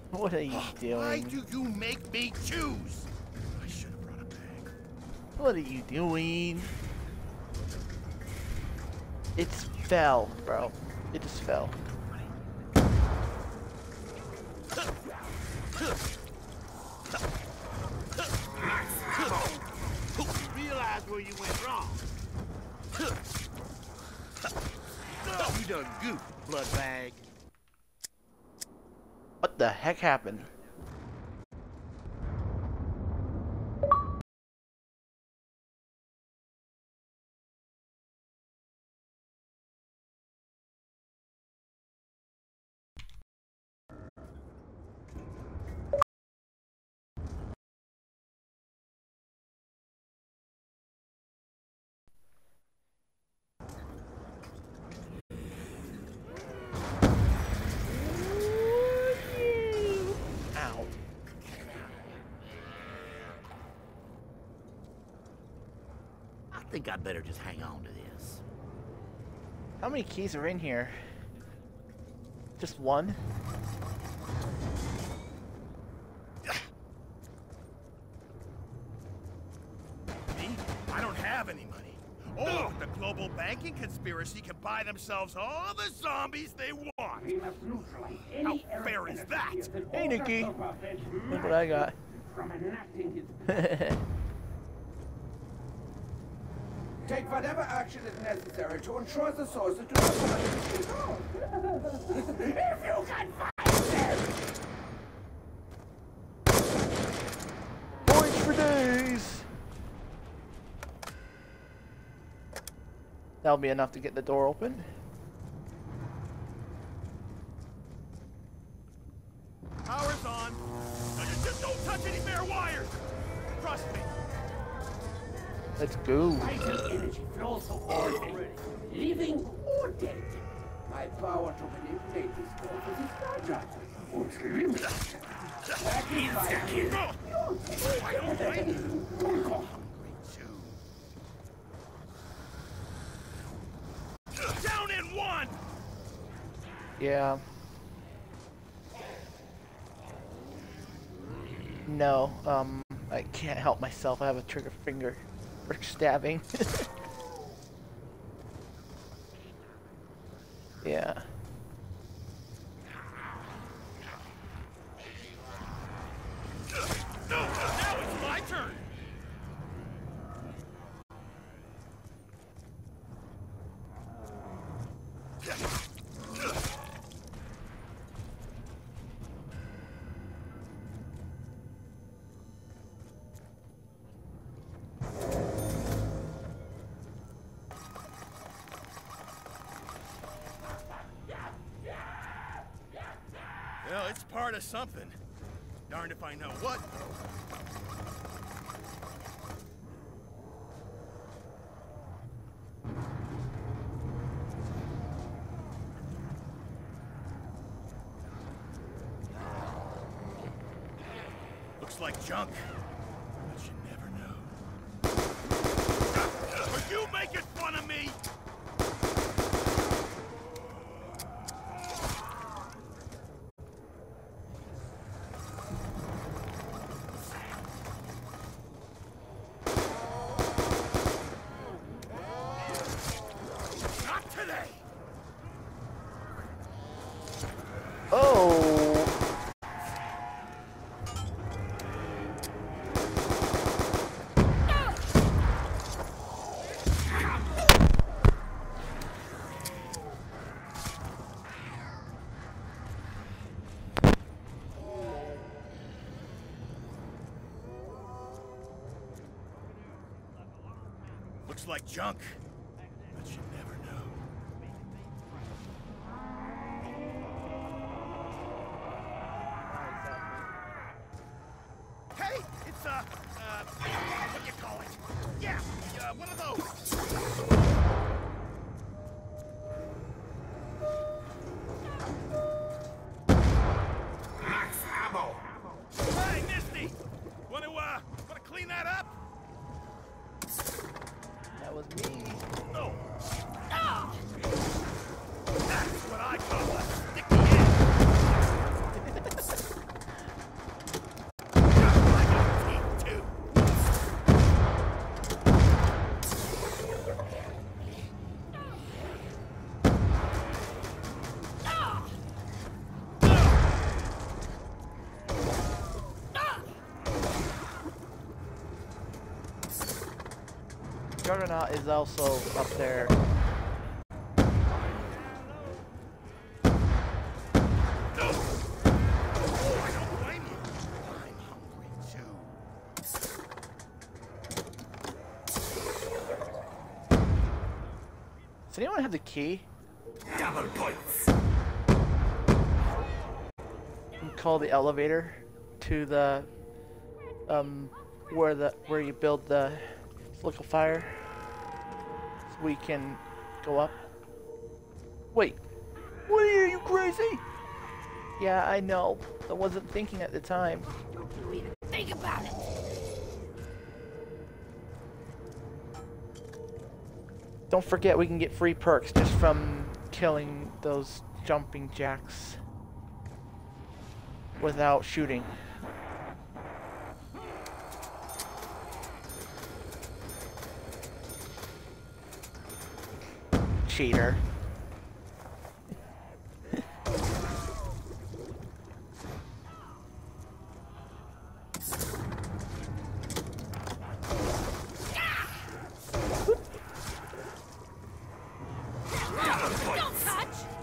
What are you doing? Why do you make me choose? I should have brought a bag. What are you doing? It fell, bro. It just fell. Realize where you went wrong. You done goofed, blood bag. What the heck happened? Ow. I think I better just hang on to this. How many keys are in here? Just one? Me? I don't have any money. Oh, the global banking conspiracy can buy themselves all the zombies they want. We must neutralize How any fair is that? Hey, Nikki. to prevent Look what I got. from enacting his Take whatever action is necessary to ensure the sources do not If you can find them! Points for days! That'll be enough to get the door open. Power's on. Now just don't touch any bare wires. Trust me. Let's go. Vital energy flows to all things, living or dead. My power to manipulate this force is fragile. I don't blame you. Down in one! Yeah. No, I can't help myself. I have a trigger finger for stabbing. Yeah. No, now it's my turn. Well, it's part of something. Darned if I know what, though. Looks like junk. But you never know. Are you making fun of me? Not today. Oh! Looks like junk. But you never know. Hey, it's what do you call it? Yeah, one of those. Max ammo! Hey, Misty, wanna clean that up? That was me. No. Ah! That's what I call a sticky end. Juggernaut is also up there. Does anyone have the key? Double points. You call the elevator to the where you build the liquefier, so we can go up. Wait, what are you crazy? Yeah, I know. I wasn't thinking at the time. Don't you even think about it! Don't forget we can get free perks just from killing those jumping jacks without shooting. Cheater. Don't touch!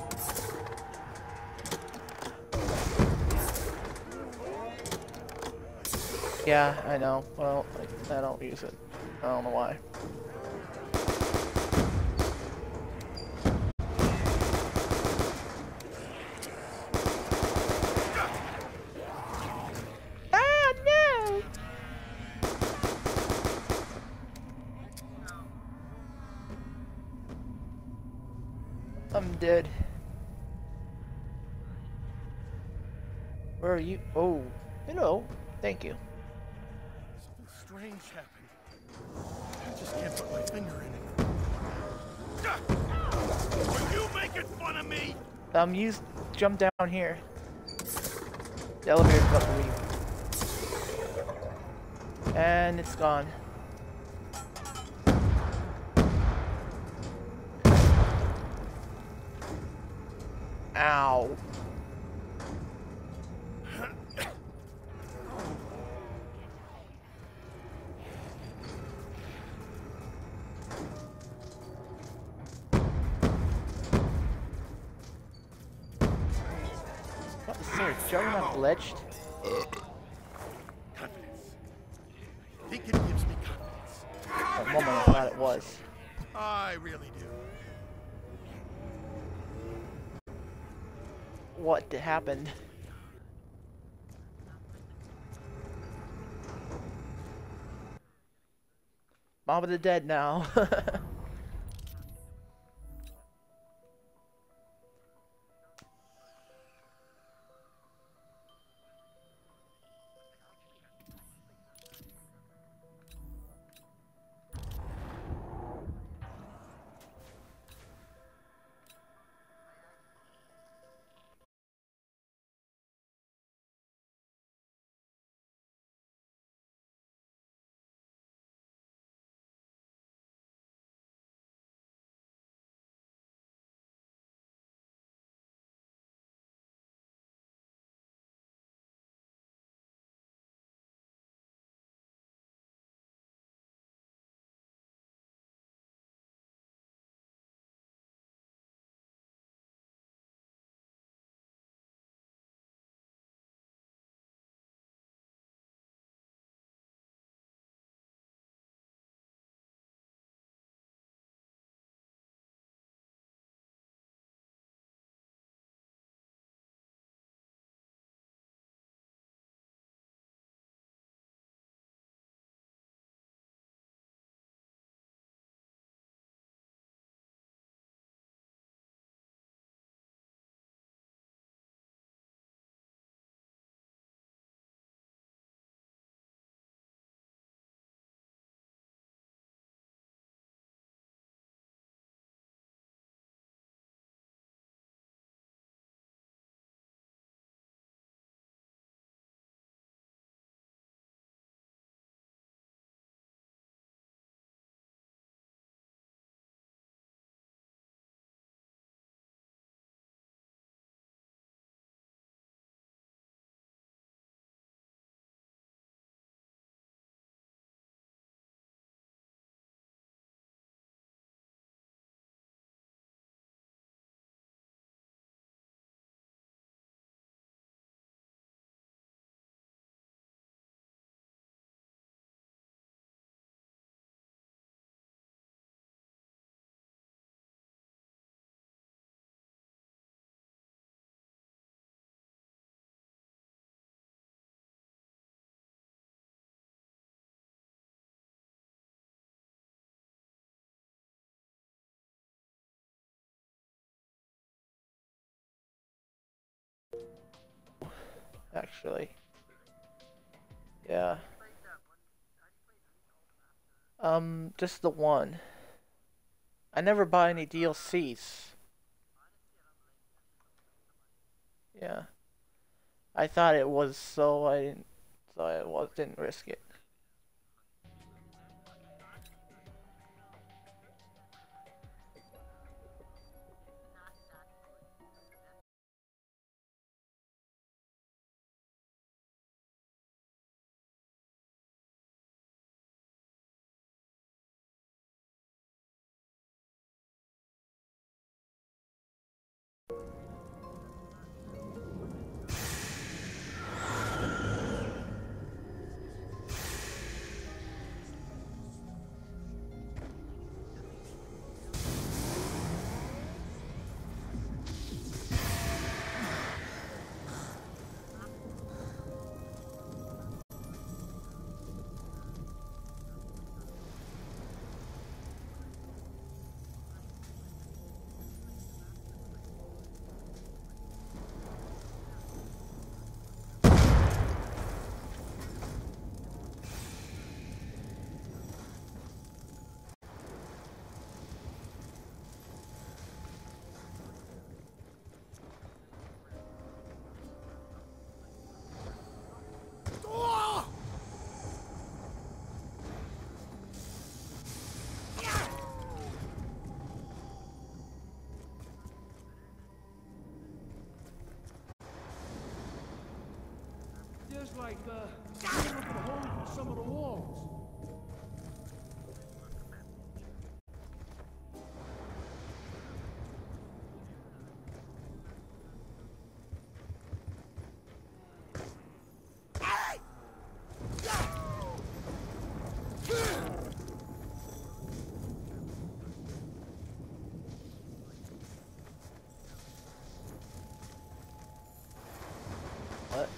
Yeah, I know. Well, I don't use it. I don't know why. Ah, no! I'm dead. Where are you? Oh, hello. Thank you. Something strange happened. I just can't put my finger in it. Are you making fun of me? Use jump down here. The elevator's about to leave. And it's gone. Ow. What is there? Juggernaut glitched? Confidence. I think it gives me confidence. For a moment I thought it was. I really do. What happened? Mob of the Dead now. actually. Yeah. Just the one. I never buy any DLCs. Yeah. I thought it was, didn't risk it. There's like, look at the holes in some of the walls. What?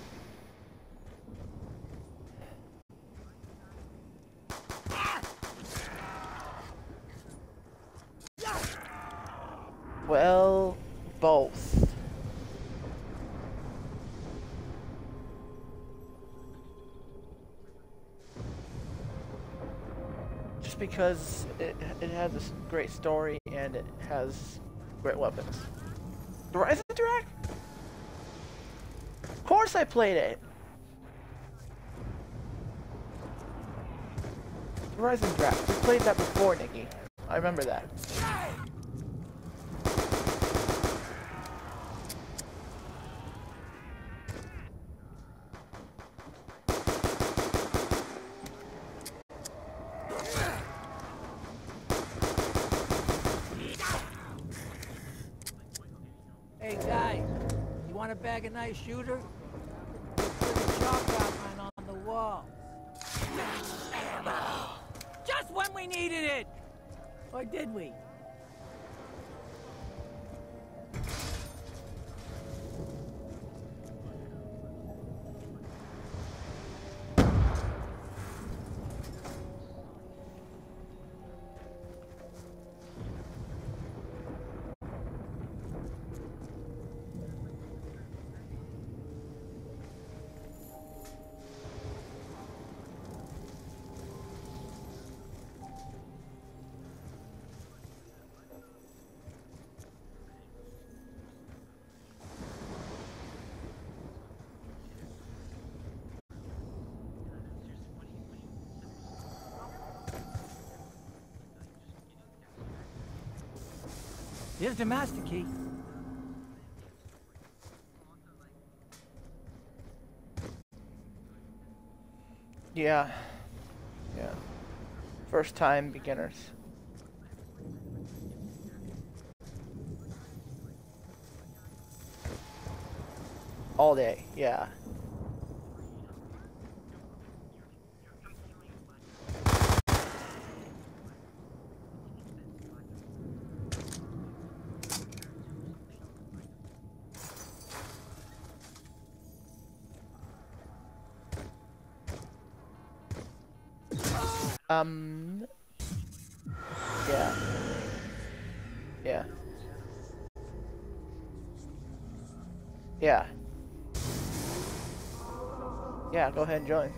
Well, both. Just because it has a great story and it has great weapons. The Rise of the Drac? Of course I played it! The Rise of the Drac. We played that before, Nikki. I remember that. Hey guys, you want a bag of nice shooter? Put a chalk outline on the wall. Ammo! Just when we needed it! Or did we? Here's the master key. Yeah. Yeah. First time beginners. All day, yeah. Yeah. Yeah. Yeah, go ahead and join.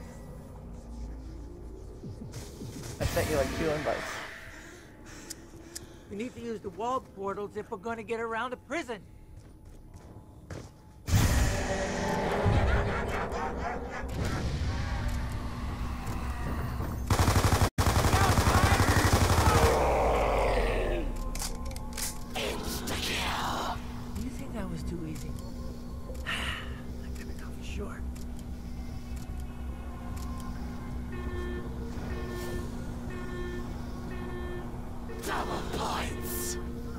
I sent you like 2 invites. We need to use the wall portals if we're going to get around to prison. Do you think that was too easy? I never know for sure. Double points.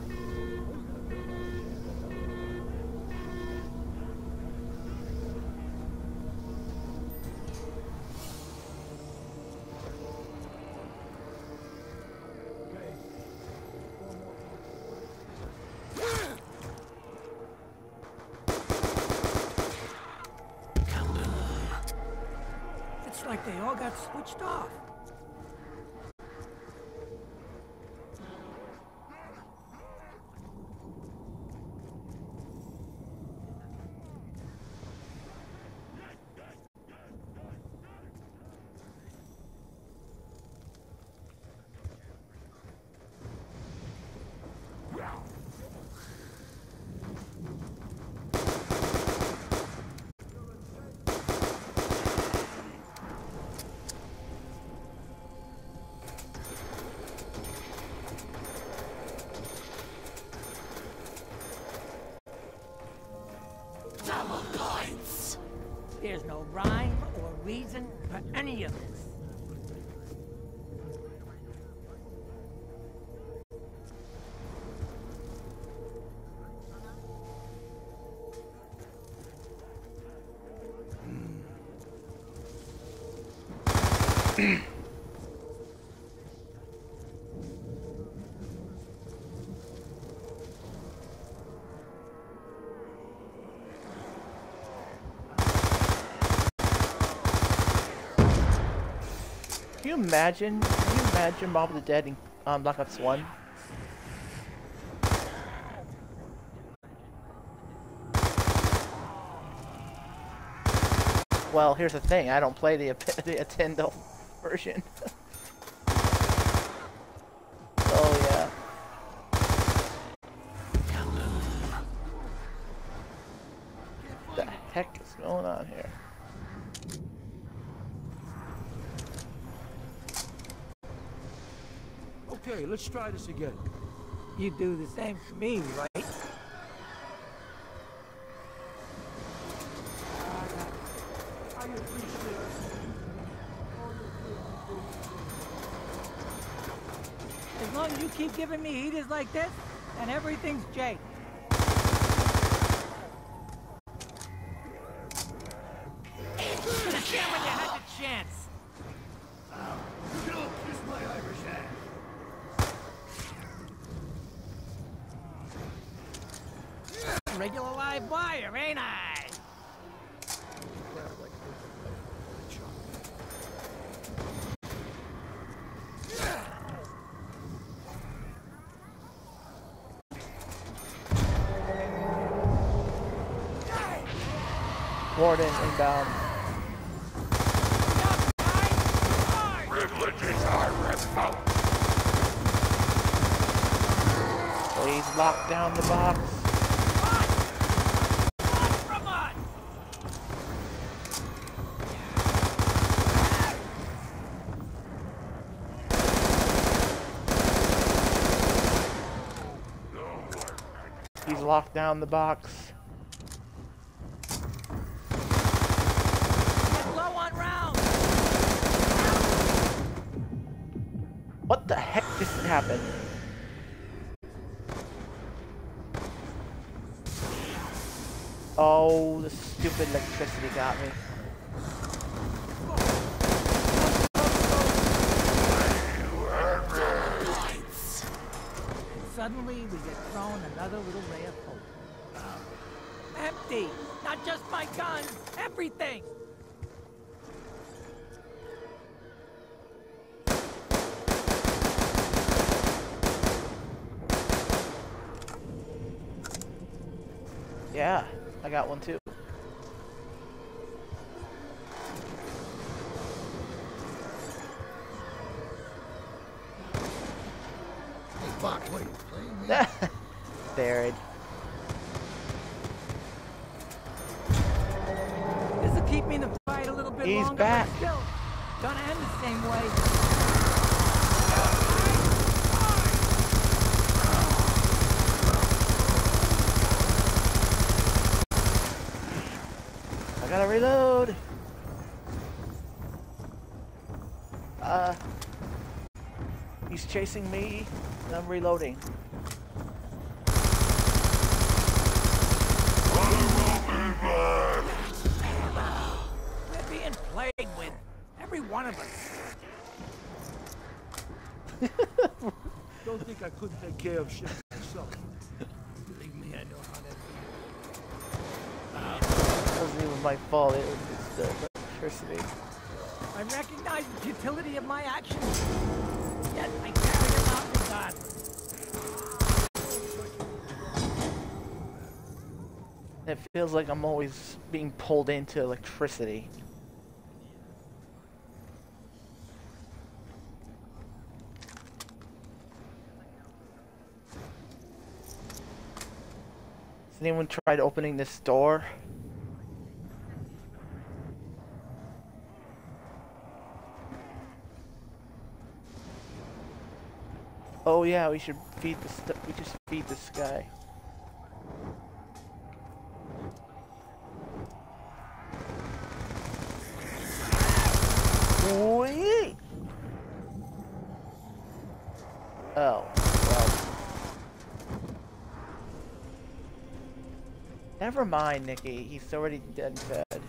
It's like they all got switched off. Double points. There's no rhyme or reason for any of this. Can you imagine Mob of the Dead in Black Ops 1? Well, here's the thing, I don't play the Nintendo version. Oh yeah. What the heck is going on here? Okay, let's try this again. You do the same for me, right? As long as you keep giving me heaters like this, then everything's Jake. Damn when you had the chance. Don't kiss my Irish ass. Regular live wire, ain't I? Warden inbound. Privileges are revoked. Please lock down the box. He's locked down the box. Get low on rounds. What the heck just happened? Oh, the stupid electricity got me. Suddenly, we get thrown another little ray of hope. Empty! Not just my guns! Everything! Yeah, I got one too. Fuck, what are you playing me? Darren. This'll keep me in the fight a little bit He's longer, back. but still, gonna end the same way. I gotta reload. He's chasing me, and I'm reloading. We're being played with, every one of us. Don't think I couldn't take care of shit myself. Believe me, I know how that It wasn't even my fault. It was just the electricity. I recognize the futility of my actions, yet I carry them out regardless. It feels like I'm always being pulled into electricity. Has anyone tried opening this door? Oh yeah, we should feed we just feed this guy. Wait. Oh, well. Never mind, Nikki. He's already dead and dead.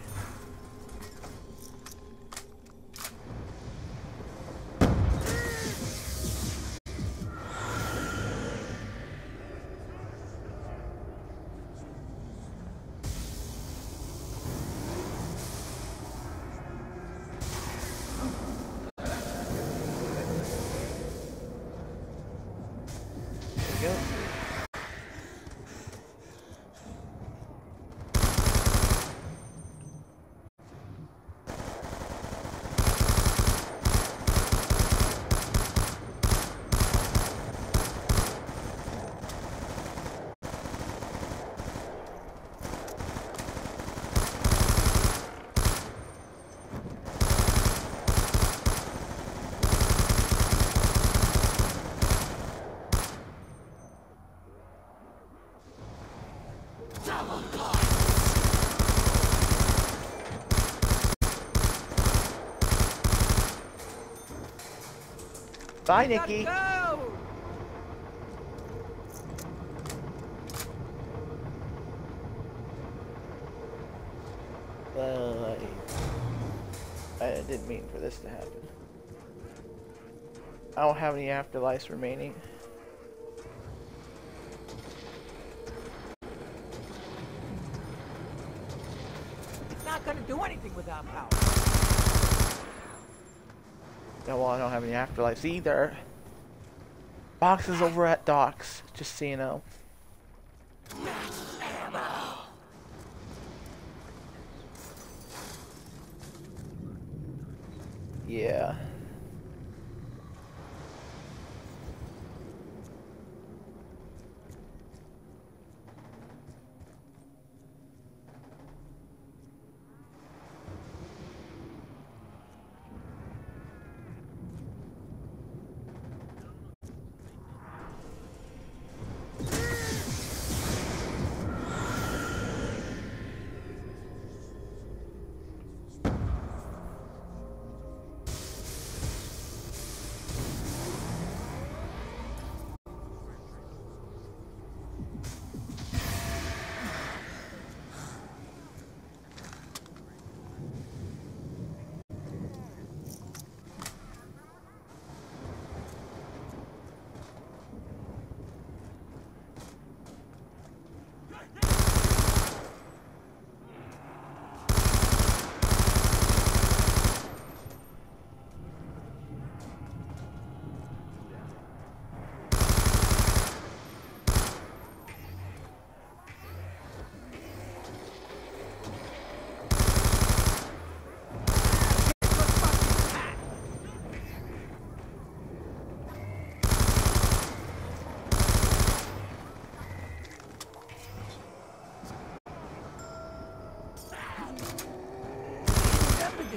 Bye, Nikki. Go! Well, I didn't mean for this to happen. I don't have any afterlives remaining. It's not gonna do anything without power. Yeah, well, I don't have any afterlives either. Box is over at docks, just so you know. Yeah.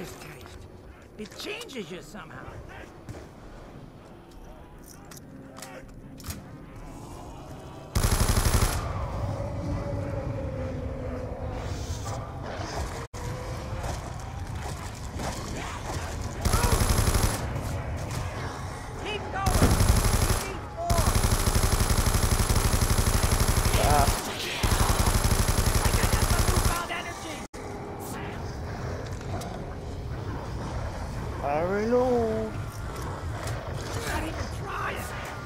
this taste. It changes you somehow. Keep going! We need more! Like I got some newfound energy! I reload. Not even trying!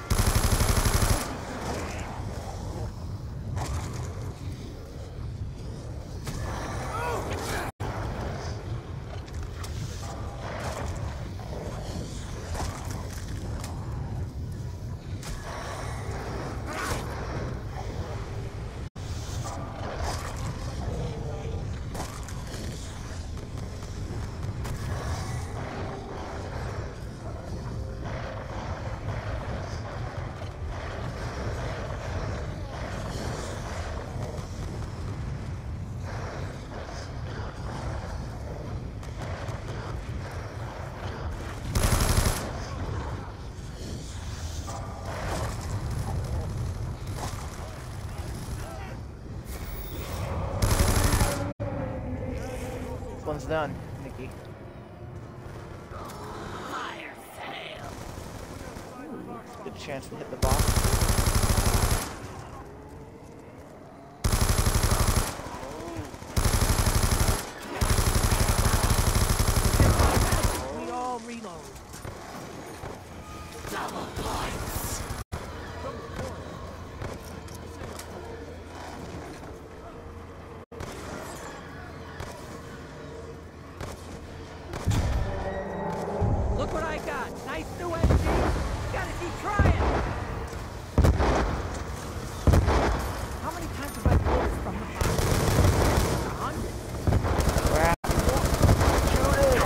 This one's done, Nikki. Fire sale. Good chance to hit the box. We all reload. Double points. Look what I got. Nice new MG. Gotta keep trying. How many times have I pulled this from the box? 100. Crap. Shoot it!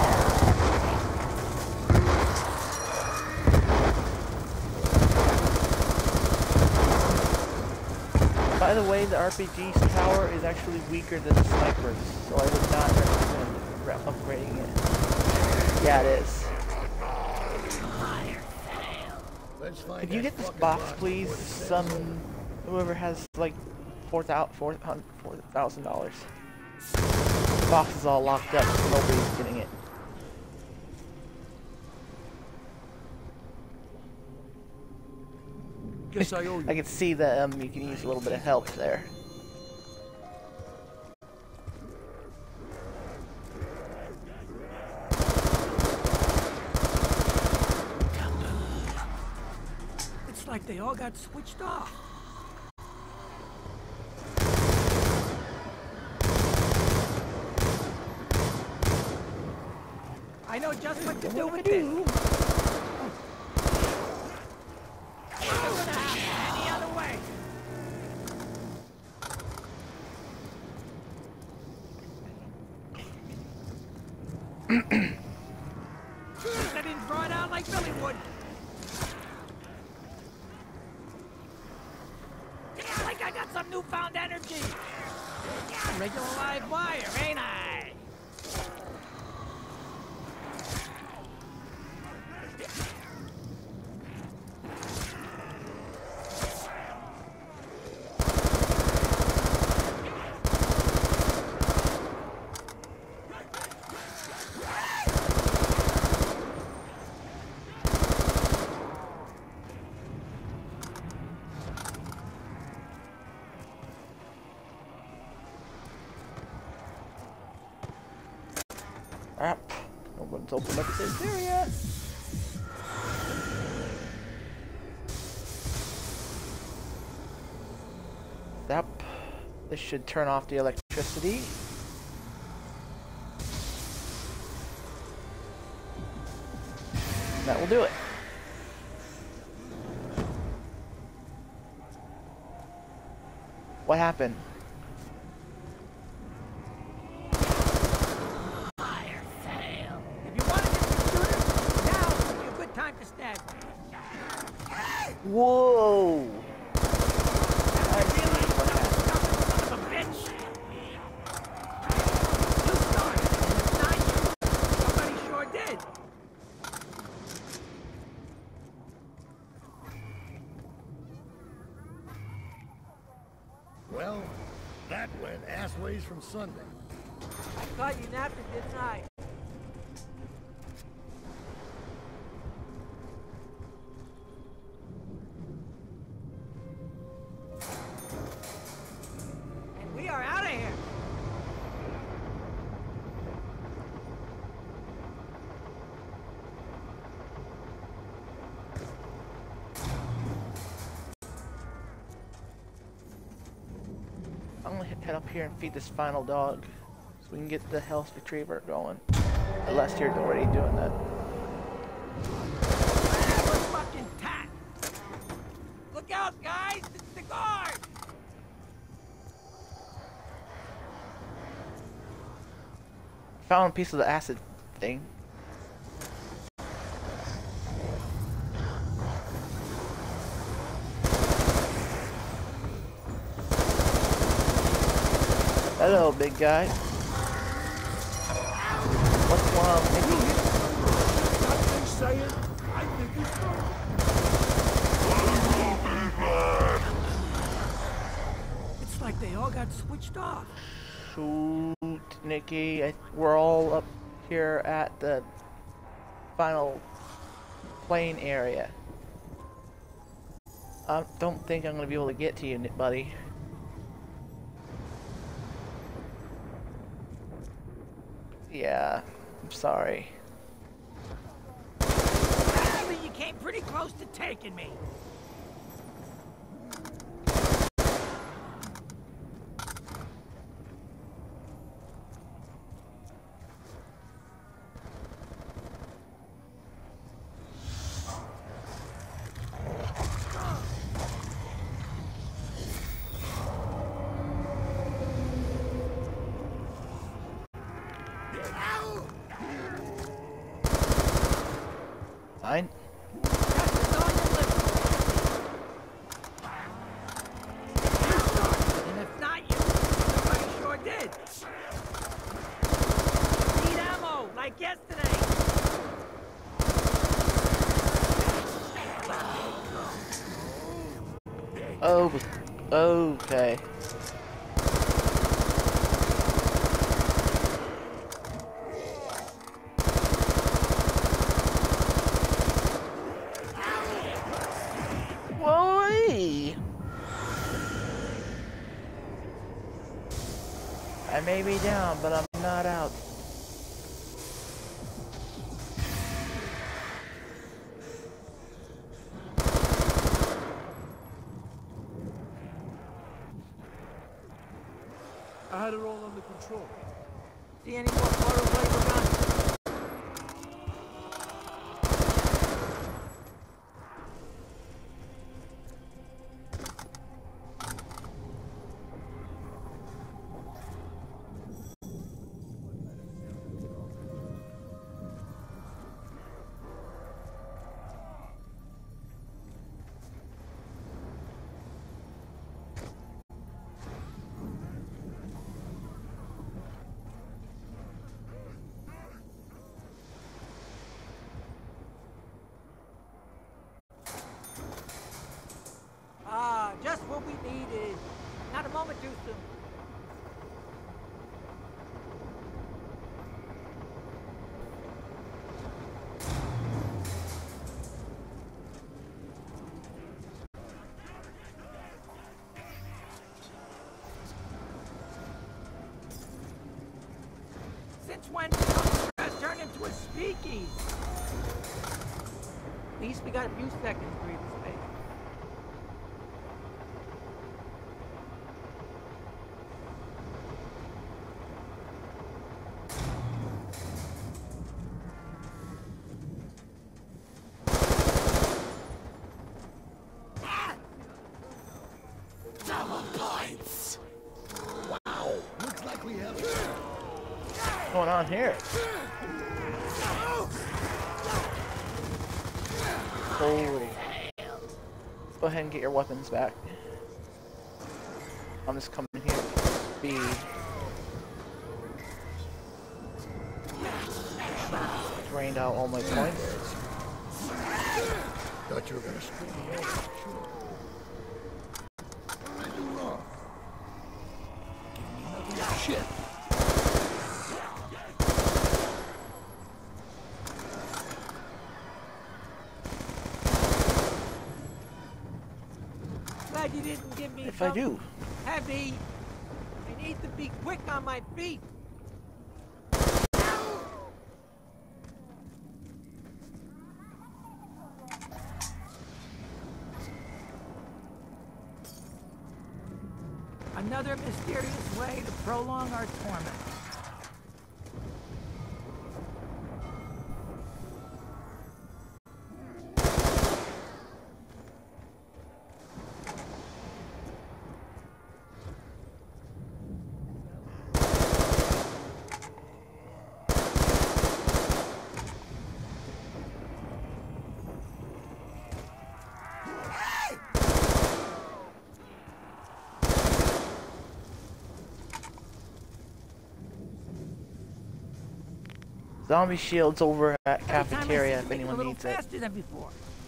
By the way, the RPG's power is actually weaker than the sniper's, so I would not recommend upgrading it. Yeah, it is. Let's find Could you that get this fucking box, box please? before it Some whoever has like $4,000. The box is all locked up, so nobody's getting it. Guess I owe you. I can see that you can use a little bit of help there. It's like they all got switched off. I know just what to do with this. It doesn't happen any other way. I didn't throw it out like Billy would. Yeah, like I got some newfound energy. Yeah, regular live wire, ain't I? Crap. No one's opened up this area. Yep. This should turn off the electricity. That will do it. What happened? Fire sale. If you want to get the shooter, now would be a good time to snag me. Whoa! I realize what happened. Son of a bitch. You started, and it's not you. memories from Sunday. I thought you napped it, didn't I? And we are out of here. I'm gonna head up here and feed this final dog so we can get the health retriever going. Unless you're already doing that. We're fucking tapped. Look out, guys! It's the guard! Found a piece of the acid thing. Hello, big guy. What's going on, Mickey? Nothing saying. I think he's It's like they all got switched off. Shoot, Nikki. We're all up here at the final plane area. I don't think I'm gonna be able to get to you, buddy. Yeah, I'm sorry. Actually, you came pretty close to taking me. Fine. And if not you, somebody sure did. Need ammo, like yesterday. Oh, okay. Whoa! I may be down, but I'm not out. I had it all under control. See any more photo label guns? Just what we needed. Not a moment too soon. Since when did Alcatraz turn into a speakeasy? At least we got a few seconds to breathe space. What's going on here? Holy. Let's go ahead and get your weapons back. I'm just coming here to be. Drained out all my points. Thought you were gonna screw me over. Sure. I do wrong. Give me another shit. Glad you didn't give me If I do. heavy. I need to be quick on my feet. Another mysterious way to prolong our torment. Zombie shields over at Every time I cafeteria see if you, anyone a little needs it. faster than before.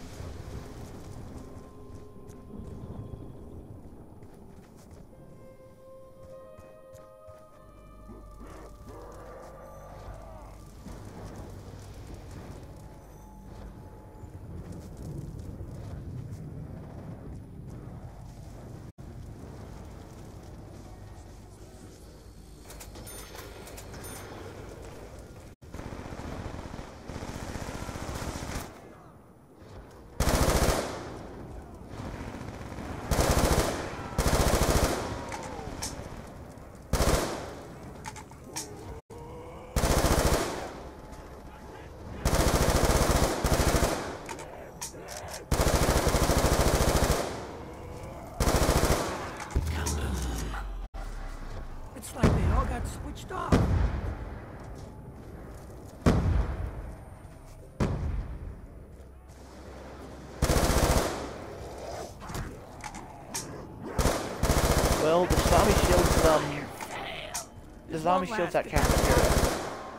It's like they all got switched off. Well, the zombie shields at cafeteria.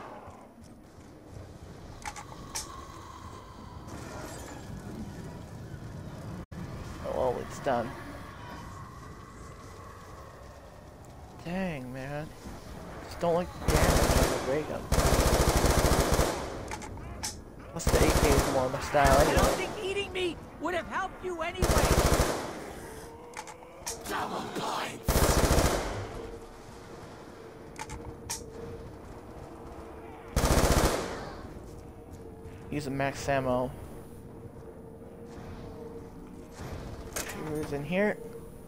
Oh, well, it's done. Dang, man. Just don't like the damage of the ray gun. Plus the AK is more my style I anyway. don't think eating me would have helped you anyway. Double points. Use a max ammo. Who's in here?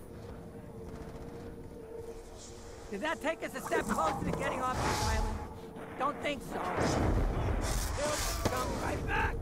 Did that take us a step closer to getting off this island? Don't think so. They'll come right back.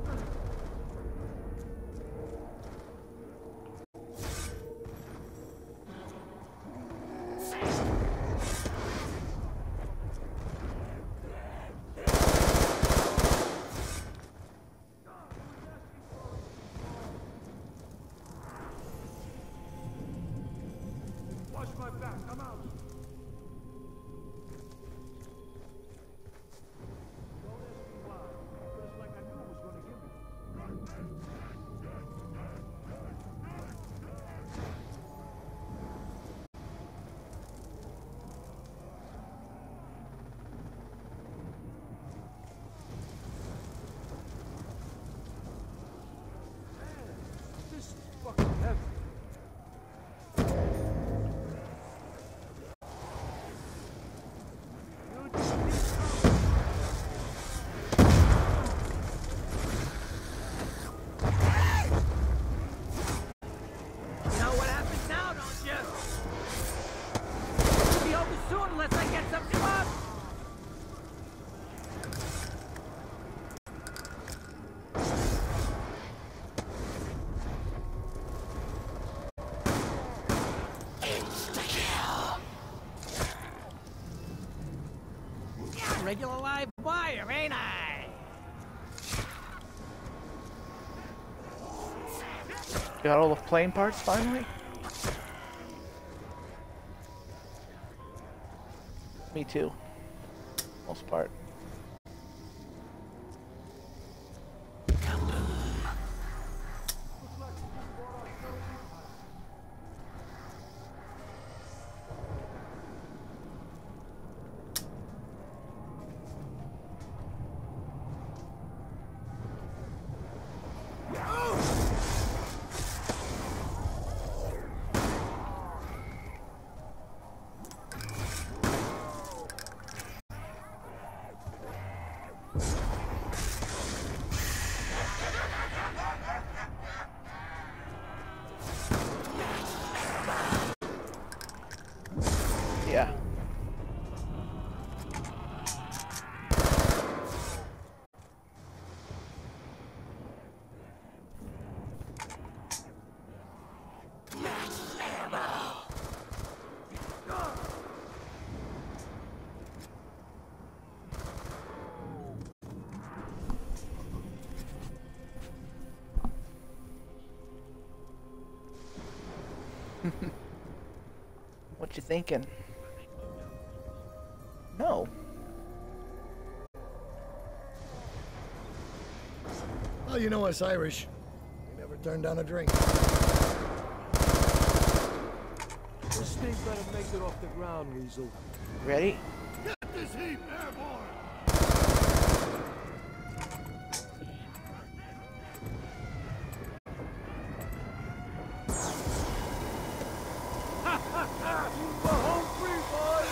Watch my back. I'm out. Don't ask me why, but it's like I knew it was going to give me. Man, this is fucking heavy. You know what happens now, don't you? It'll be over soon unless I get something up. Yeah, regular live wire, ain't I? Got all the plane parts finally? Me too. Most part. Yeah. What you thinking? No. Well, you know us Irish. We never turn down a drink. This thing better make it off the ground, Weasel. Ready? Get this heap airborne! We're home free, boys!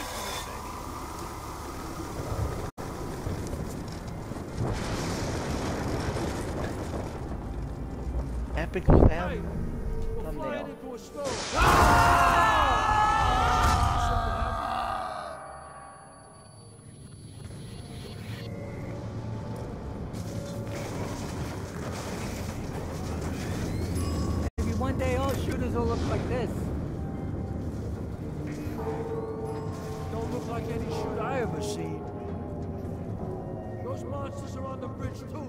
Epic Hey, fam we're flying thumbnail. into a storm. Maybe one day all shooters will look like this. Don't look like any shoot I ever seen. Those monsters are on the bridge too.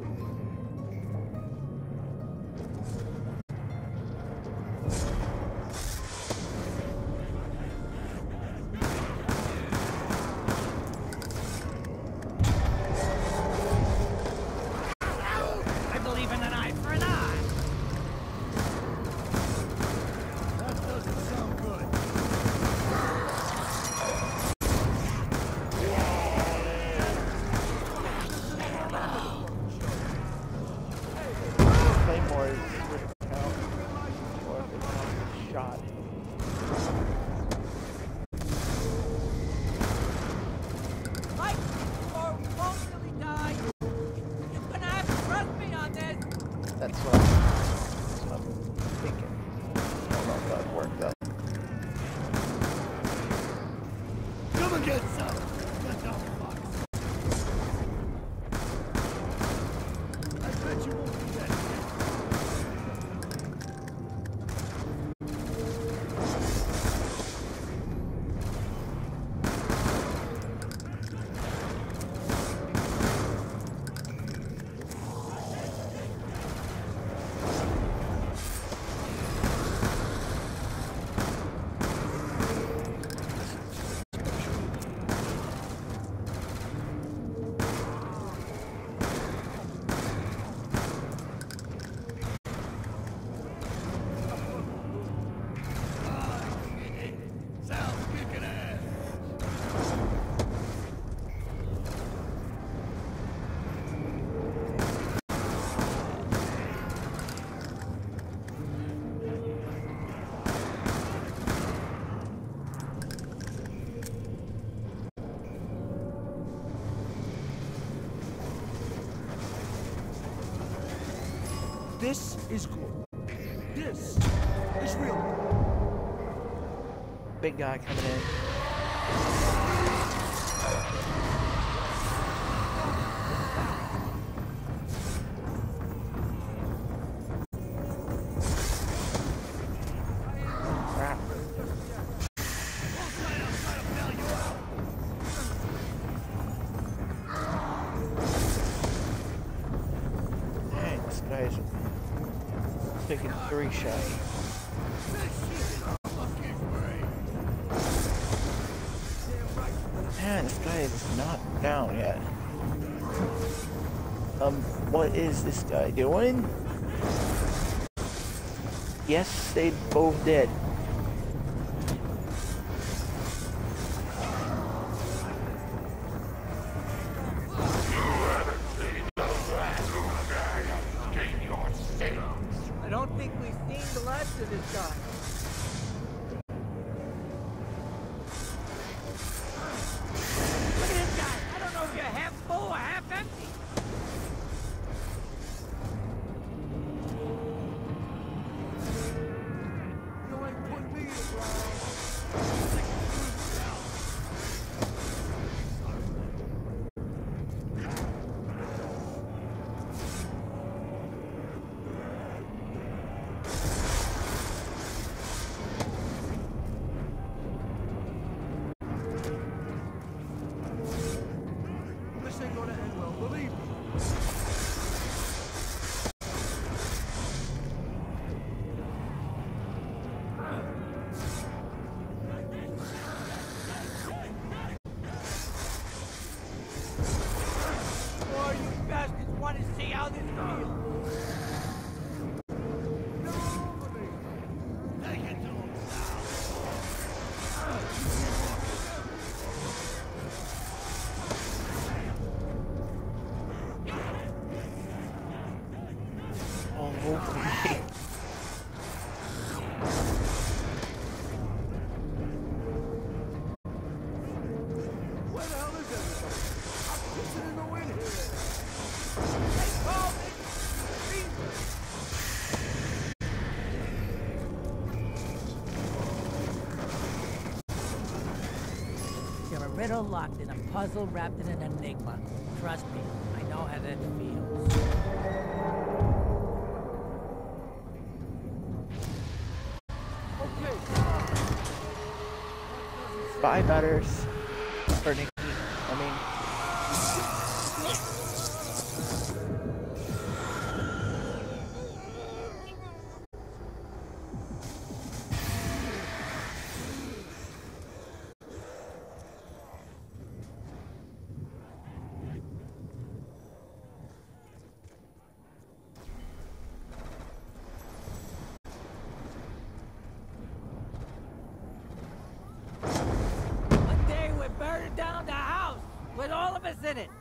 I believe in an eye for an eye. That doesn't sound good. Claymore is switched out. Or if it's shot. Mike, or we won't really die. You're gonna have to trust me on this. That's what I'm thinking. I don't know if that would work though. Come and get some! Get down the box! I bet you won't do that again. Sounds kicking ass! This is good. This is real. Big guy coming in. Crap. Dang, this guy's taking 3 shots. Man, this guy is not down yet. What is this guy doing? Yes, they both did. I don't think we've seen the last of this guy. Look at this guy. I don't know if you're half full or half empty. don't believe me. Or you bastards want to see how this feels? Take it to him, Oh, great. Where the hell is everybody? I'm pissing in the wind here. You're a riddle locked in a puzzle wrapped in an enigma. Trust me, I know how that feels. Spy butters. For Nikki. I mean. One day we're burning down the house with all of us in it.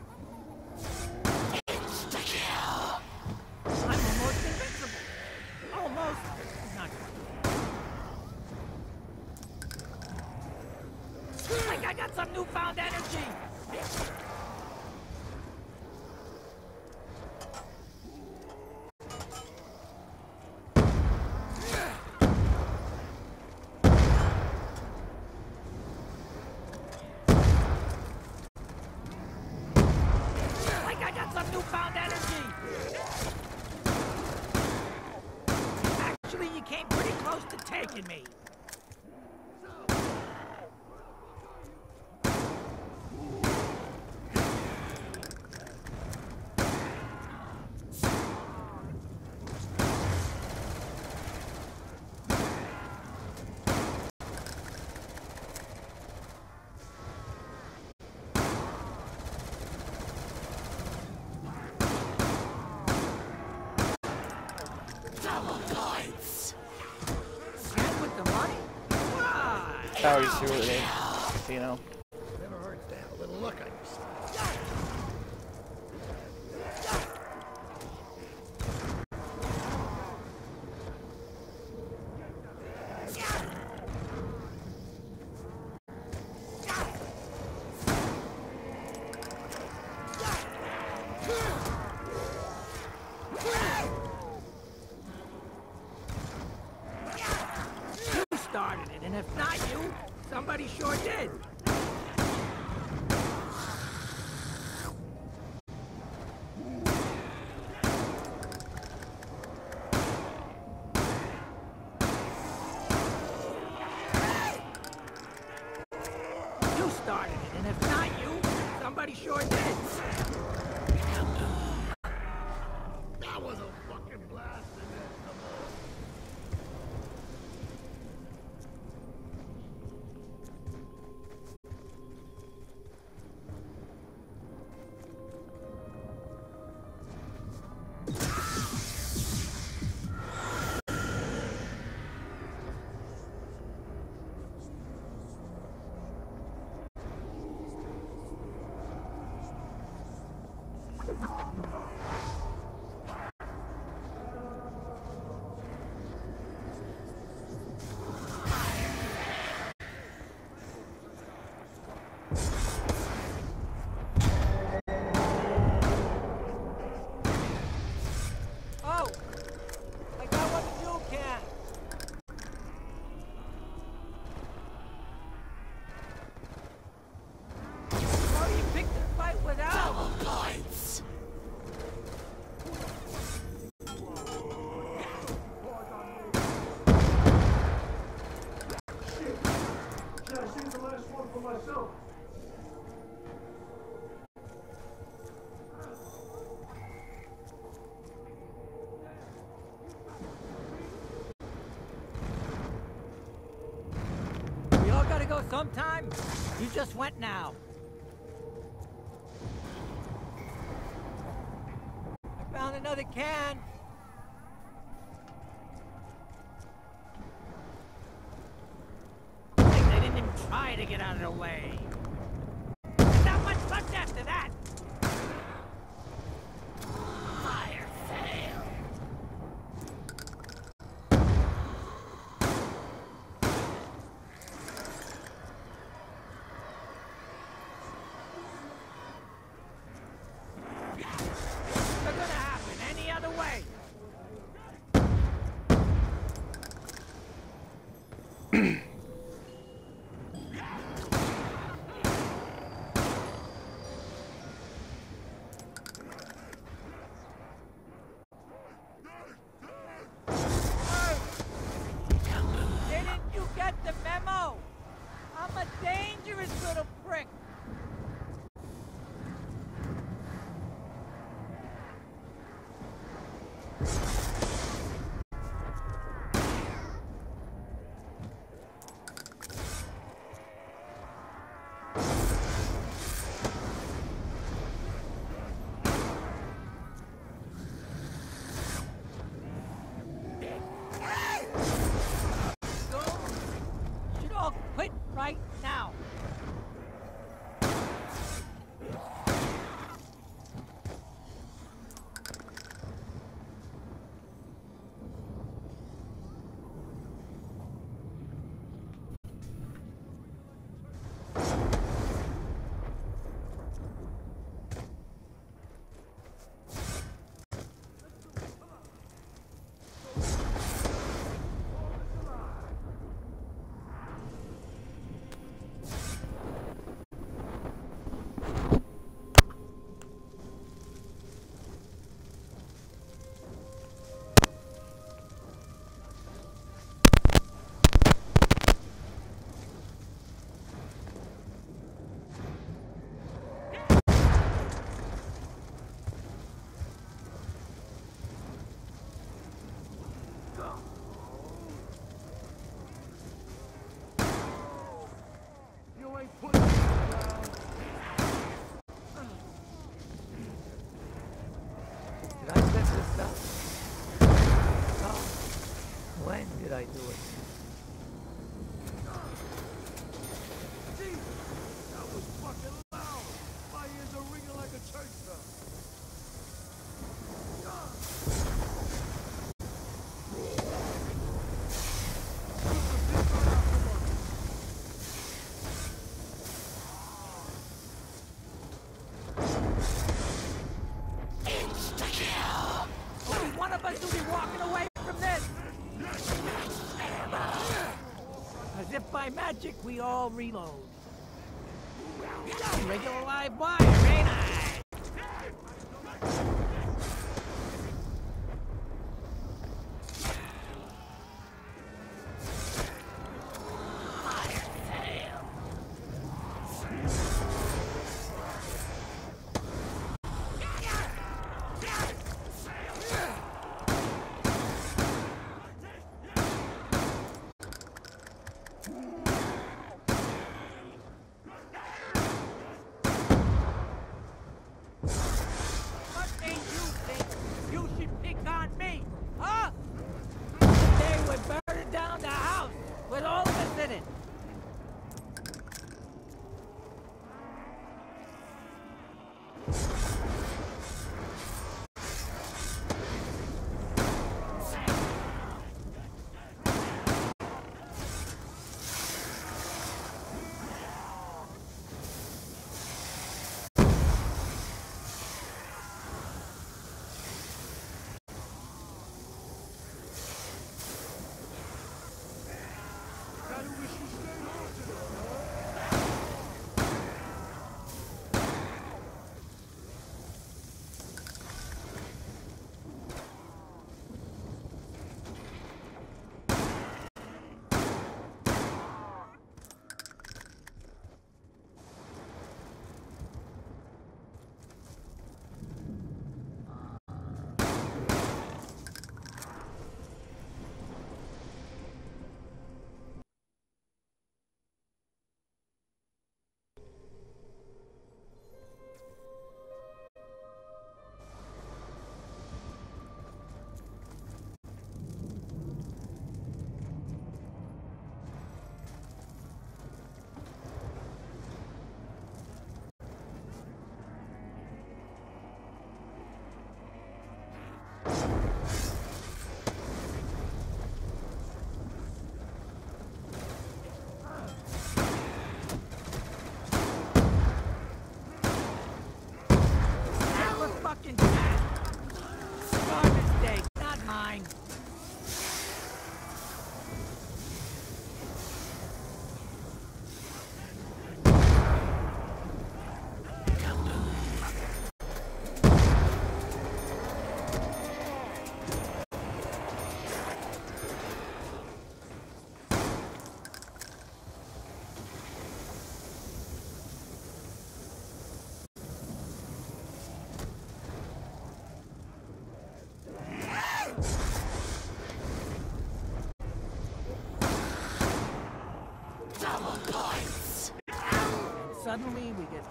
Insta-kill. I'm almost invincible. Almost. Not quite. Like I got some newfound energy. Like I got some newfound energy. Actually, you came pretty close to taking me. Double points. And with the money? Why? I already see what it is. You know. Never hurts to have a little look on your stuff. You started it, and if not you, somebody sure did. You started it, and if not you, somebody sure did. That was a fucking blast. Oh, I got one fuel can. Oh, you picked the fight without. Double points. You just went now. I found another can. They didn't even try to get out of the way. There's not much left after that. Fire sale. Not gonna happen any other way. Didn't you get the memo? I'm a dangerous little prick. So, you should all quit right now. You ain't putting me down. Did I set this up? No. When did I do it? Jesus, that was fucking loud. My ears are ringing like a church bell. Insta-kill. Only one of us will be walking away from this. As if by magic we all reload. Regular live wire, ain't I? Fire sale.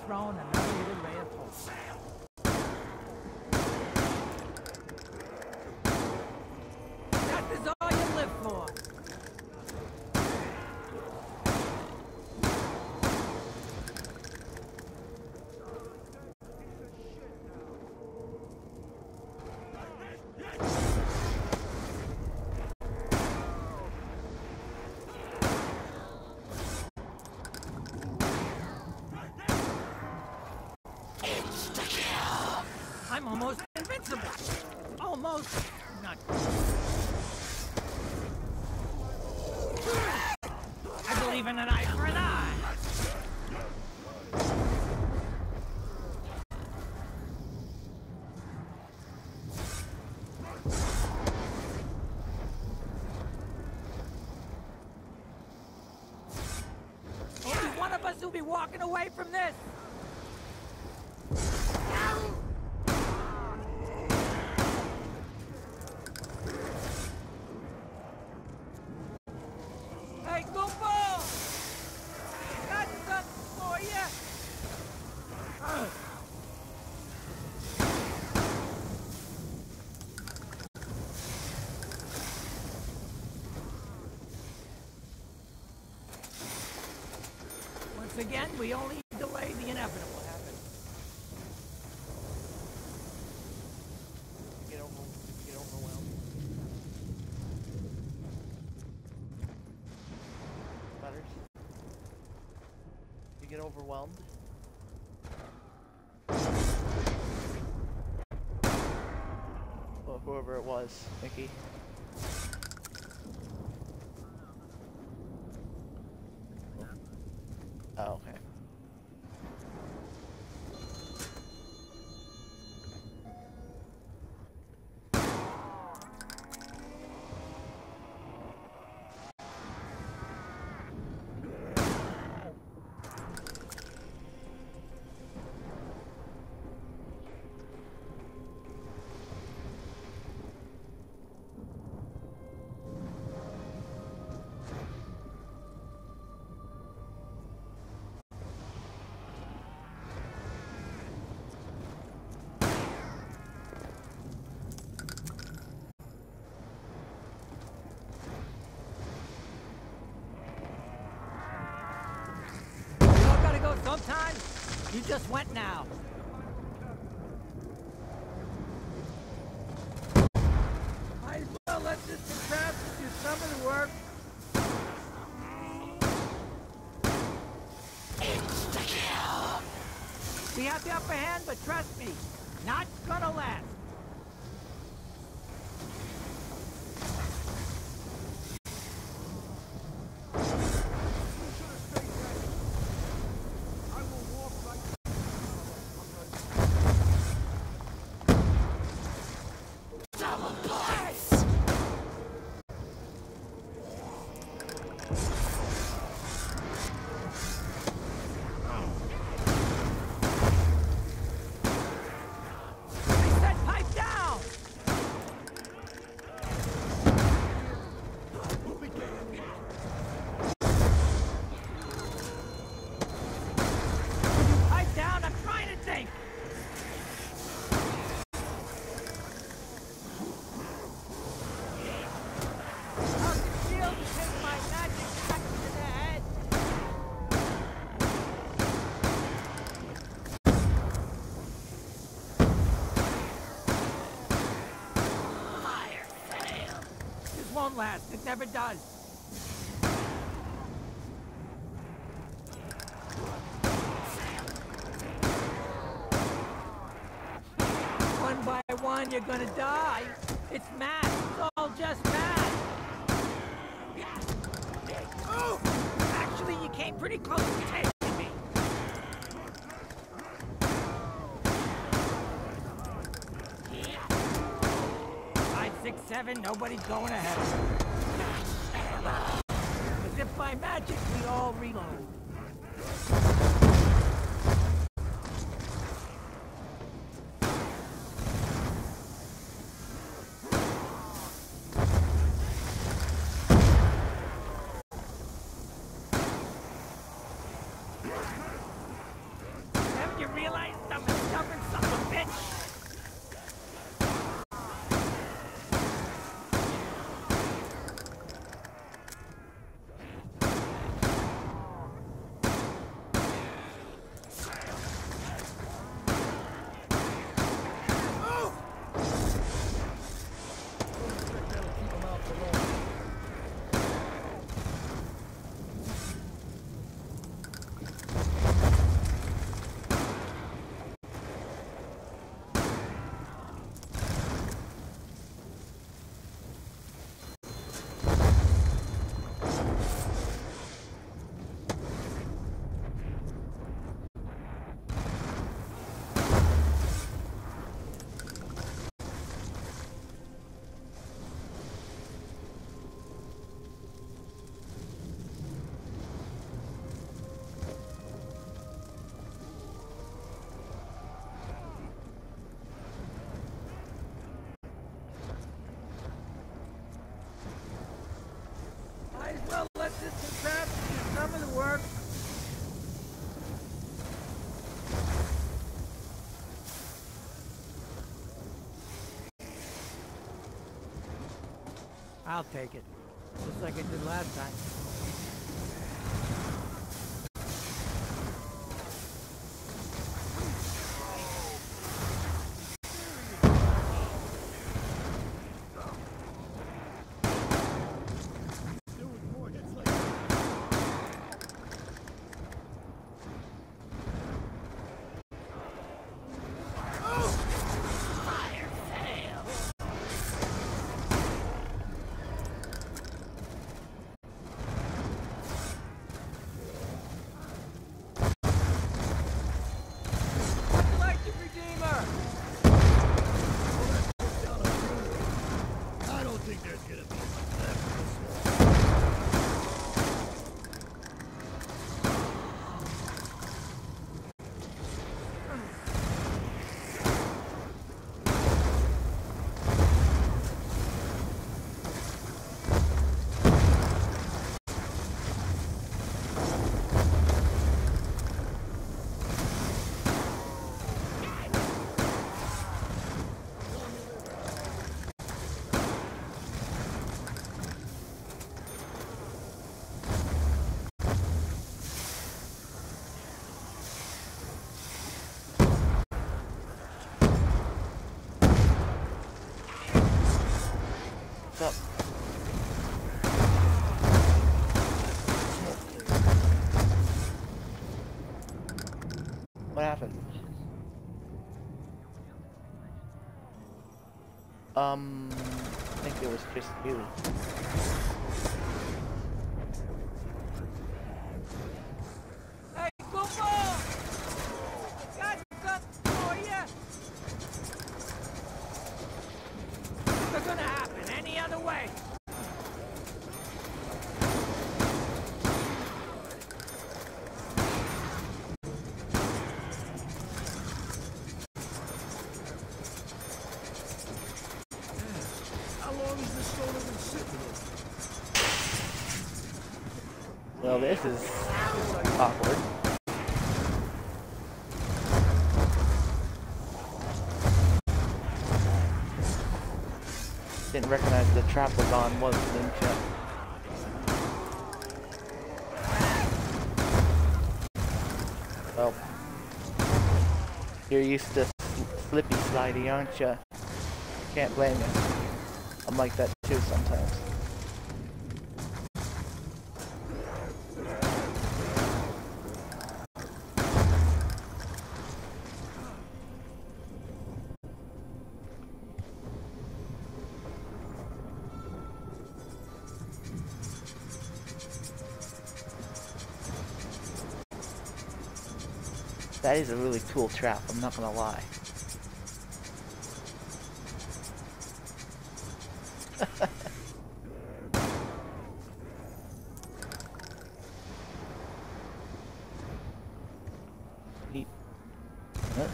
thrown another little ray of hope. That is all you live for. I'm almost invincible. Almost. Not. I believe in an eye for an eye. Only one of us will be walking away from this. Hey, Goofball! Got something for you! Once again, we only delay the inevitable happen. Get overwhelmed. Butters. You get overwhelmed. Well, whoever it was, Mickey. Oh, okay. Sometimes you just went now. Might as well let this contraption do some of the work. Insta-kill. We have the upper hand, but trust me, not gonna last. Won't last. It never does. One by one, you're gonna die. It's math. It's all just math. Oh! Actually, you came pretty close to taking me. 5, 6, 7, nobody's going ahead. As if by magic we all reload. I'll take it. Just like I did last time. What's up? What happened? I think it was just you. Hey, Google! Got something for you! It's gonna happen any other way. How long is this soda been sitting there? Well, this is awkward. Didn't recognize the trap was on, wasn't it? Well, you're used to slippy slidey, aren't you? Can't blame you. I'm like that too sometimes. That is a really cool trap, I'm not gonna lie. Neat. Huh?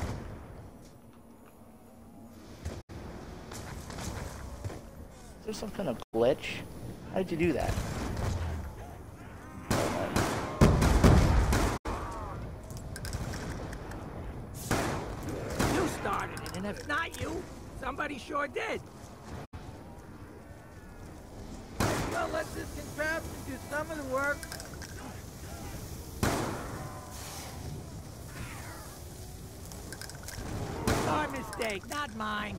Is there some kind of glitch? How did you do that? You started it, and if not you, somebody sure did. Well, let this contraption do some of the work. Our mistake, not mine.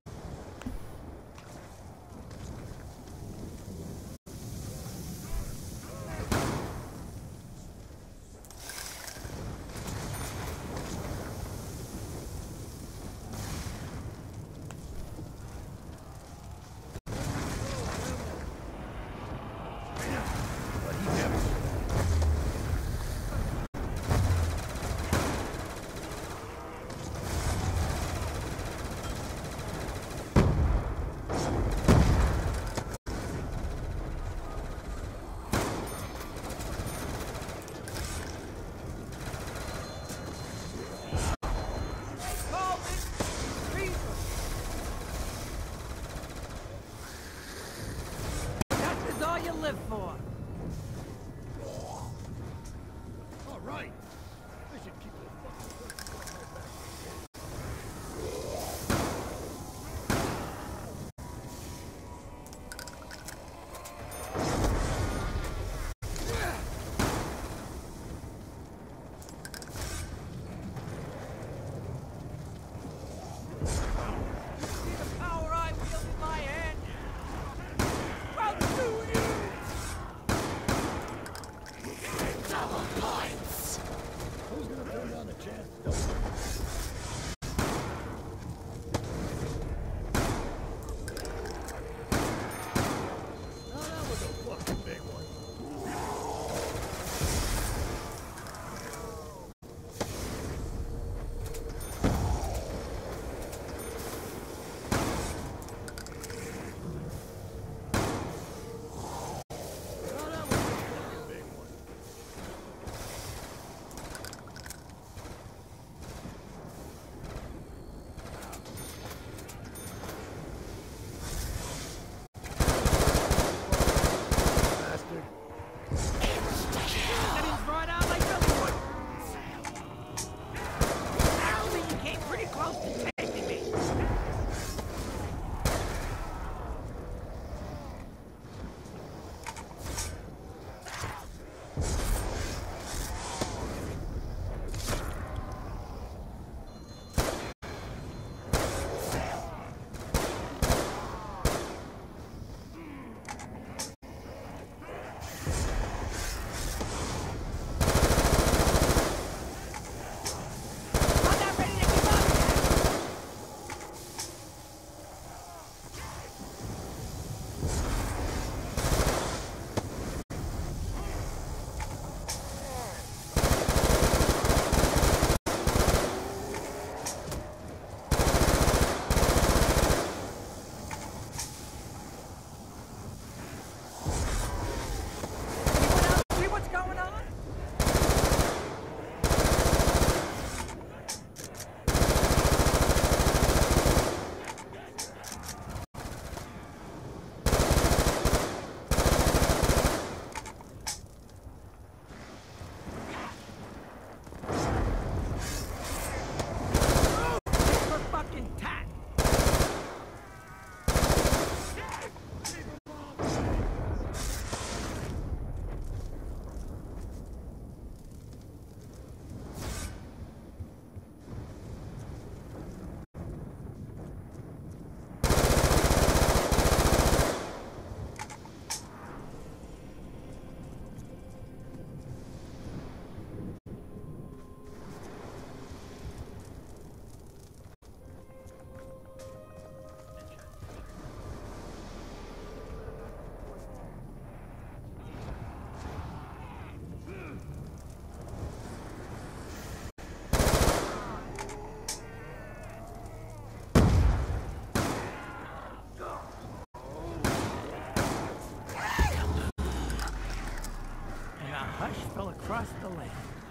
across the land.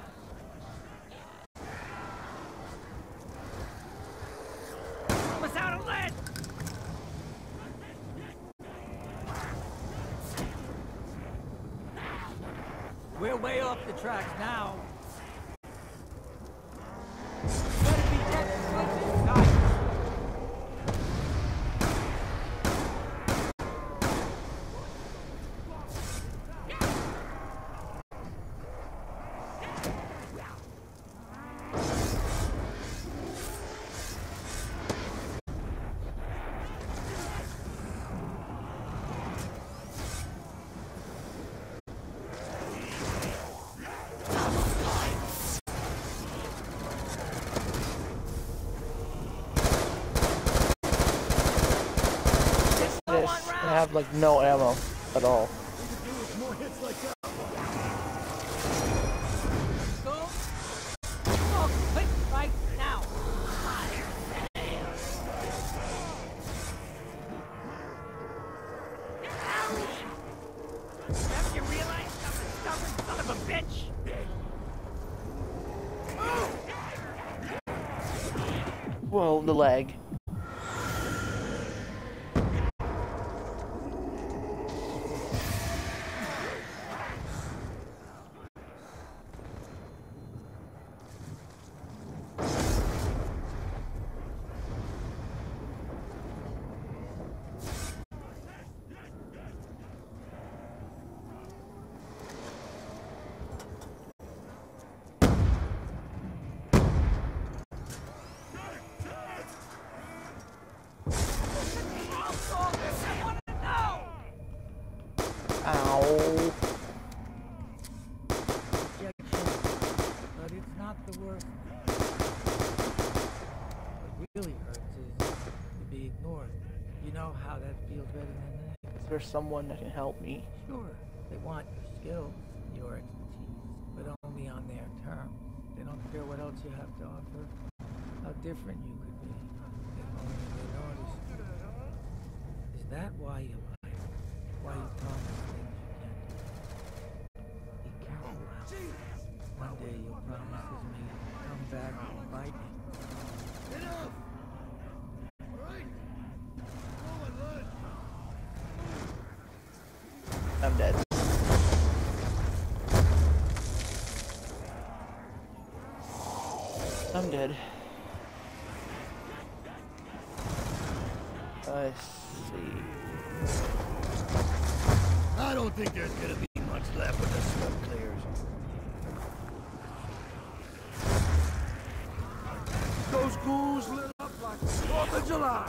Almost out of lead! We're way off the tracks now. Better be dead this time. I have like no ammo at all. More hits like that. Go. Oh, quick, right now. Haven't you realized I'm a stubborn son of a bitch? Whoa, the lag. Ow. But it's not the worst. What really hurts is to be ignored. You know how that feels better than that? Is there someone that can help me? Sure, they want your skills, your expertise, but only on their terms. They don't care what else you have to offer, how different you could be. If only they notice. Is that why you lie? Why you promise things you can't do? Be careful, Al. One day your promises may come back and bite you. Enough! Alright? I'm dead. I'm dead. I see. I don't think there's gonna be much left when the smoke clears. Those ghouls lit up like the 4th of July.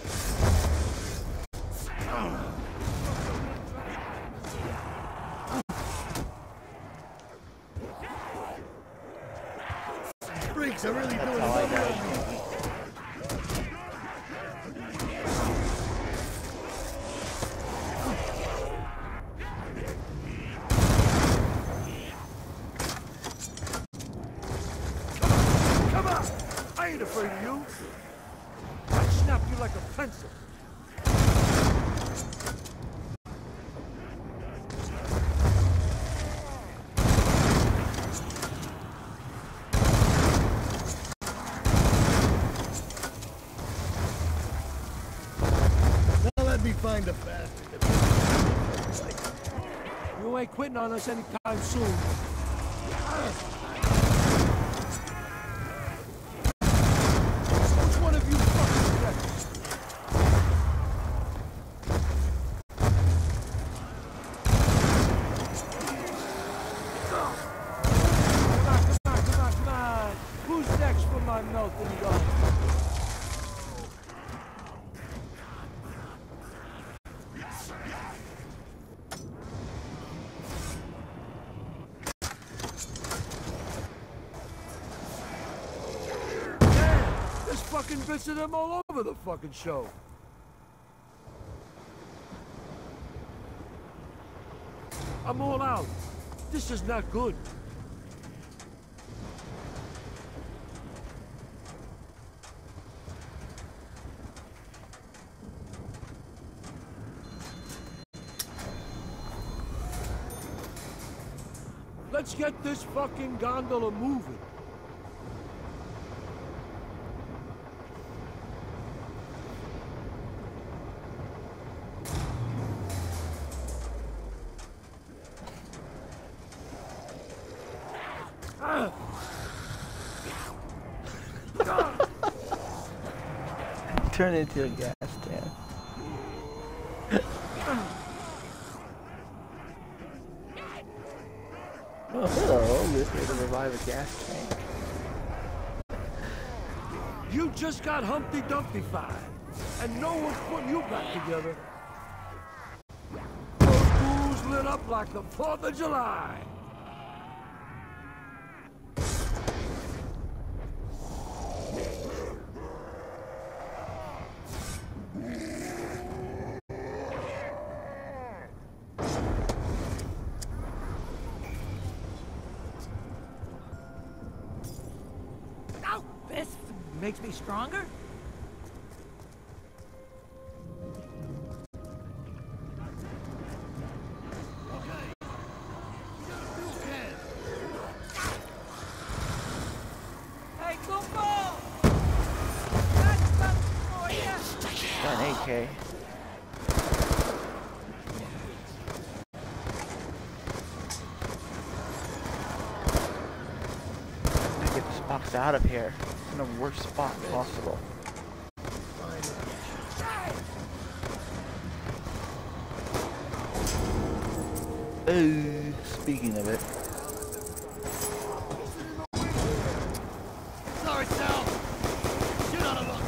Freaks are really doing How I it. died. Come on! I ain't afraid of you. I'd snap you like a pencil. Now let me find the bastard. You ain't quitting on us anytime soon. Which one of you fucking wrecked? Come on. Who's next for my melting gun? There's fucking bits of them all over the fucking show. I'm all out. This is not good. Let's get this fucking gondola moving. Turn into a gas tank. Oh, hello. This way to revive a gas tank. You just got Humpty Dumpty-fied, and no one's putting you back together. Those fools lit up like the 4th of July. This makes me stronger? Hey, Goofball! Got something for ya! Got an AK. Get this box out of here. In the worst spot possible. Speaking of it. Sorry, Sal. You're not alone.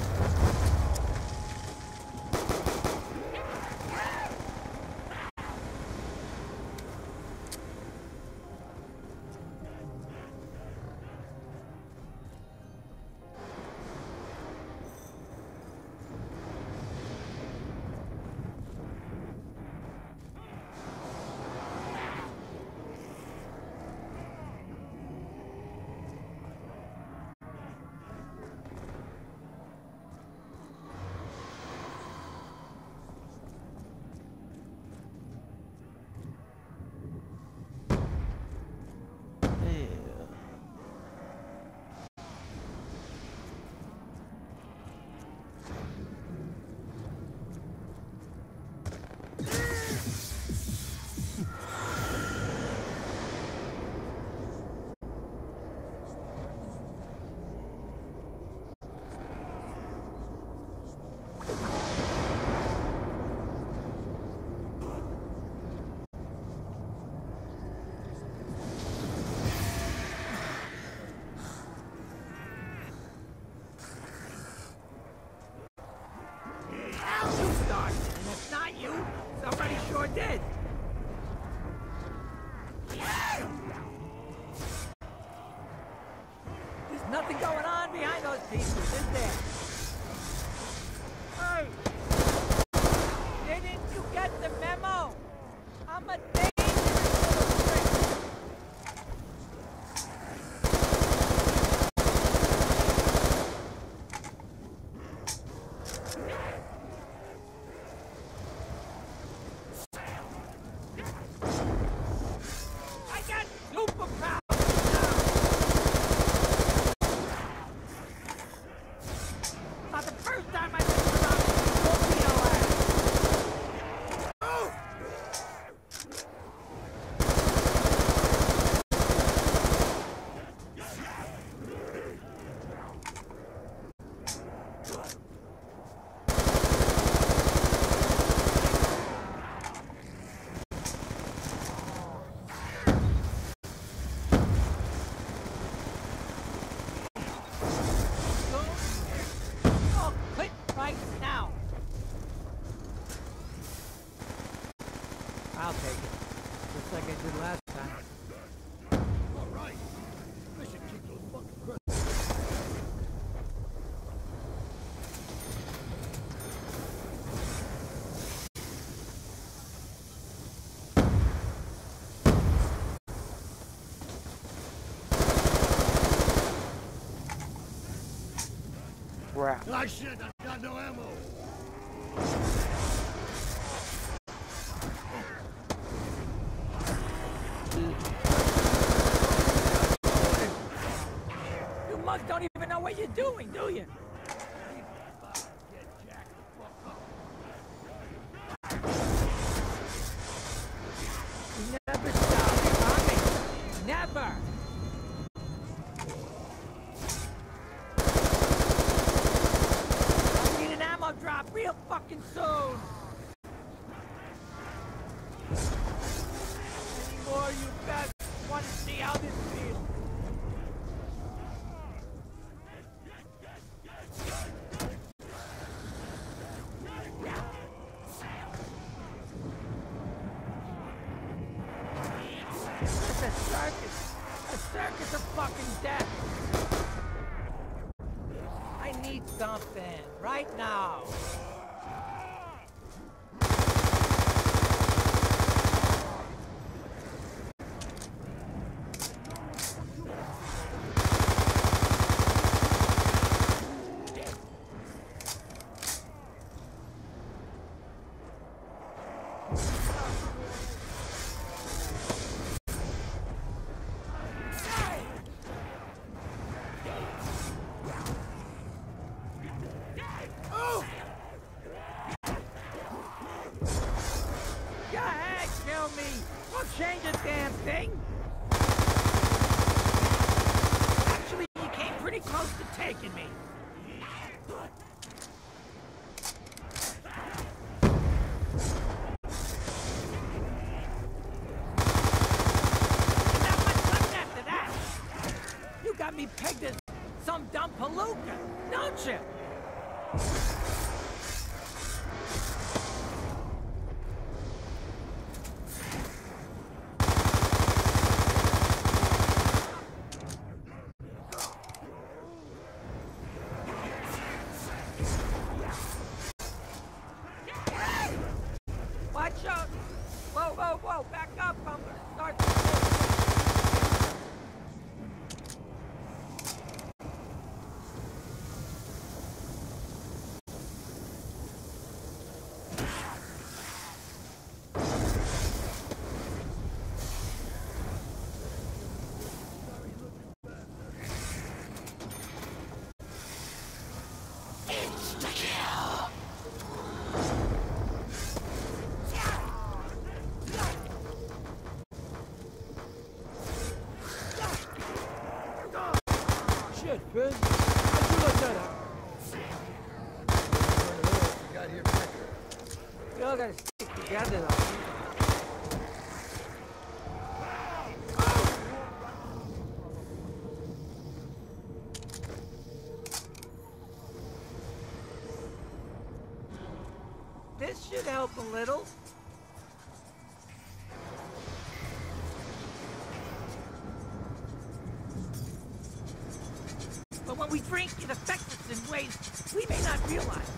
Dead. There's nothing going on behind those pieces, is there? Hey! Didn't you get the memo? I'm a dangerous little trick. I'll take it. Just like I did last time. All right. I should keep those fucking credits. Crap. Ah, shit, I got no ammo. you're doing, do you? You never stop coming. Never. I need an ammo drop real fucking soon. Anymore, you guys want to see how this feels. It's a circus. A circus of fucking death. I need something right now. Don't change a damn thing! Actually, you came pretty close to taking me. And not much left after that. You got me pegged as some dumb palooka, don't you? Watch out! Whoa, whoa, whoa! Back up! I'm gonna start the Shit, Finn. How'd you let that happen? Got here quicker. We all gotta stick together, though. This should help a little. But when we drink, it affects us in ways we may not realize.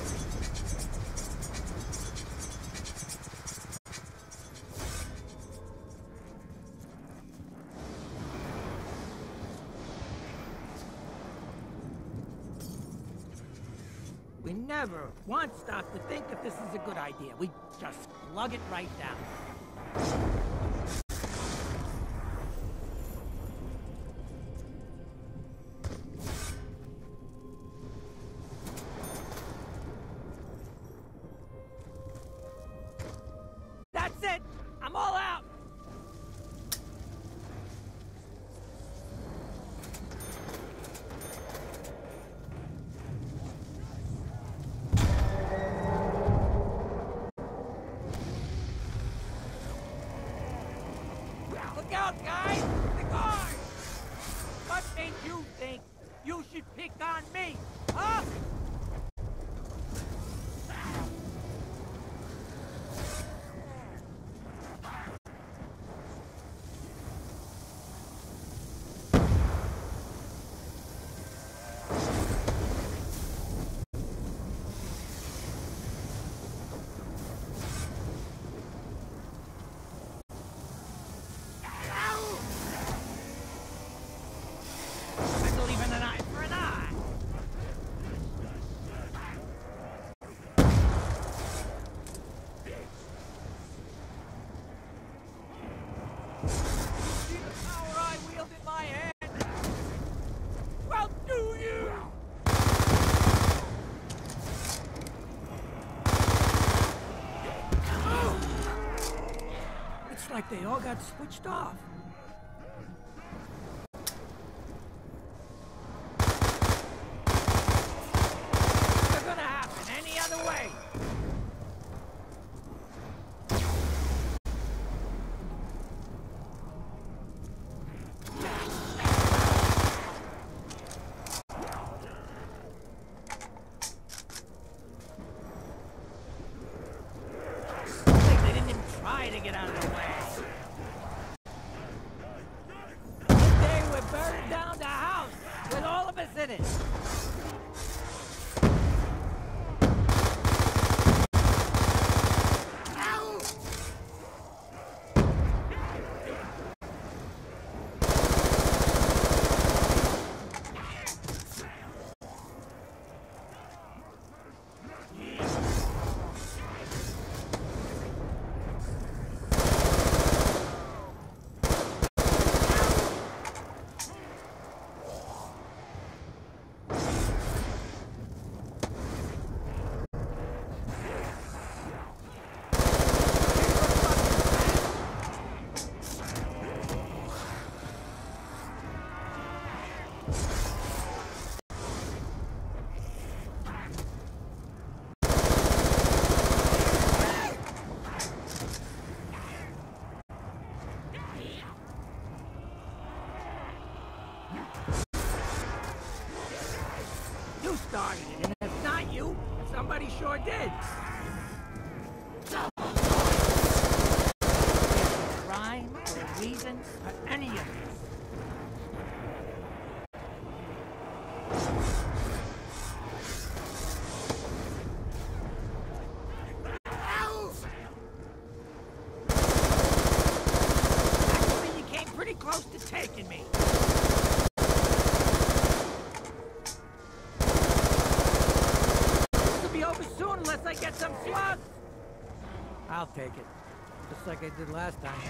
We never once stop to think if this is a good idea. We just plug it right down. That's it! I'm all out! Look out, guys! The guard! What made you think you should pick on me? Huh? I believe in an eye for an eye. like they all got switched off. It's gonna happen any other way. They didn't even try to get out of the way. They would burn down the house with all of us in it. You started it, and if not you, somebody sure did. There's a rhyme or a reason for any of this. Actually, you came pretty close to taking me. Be over soon unless I get some slugs. I'll take it, just like I did last time.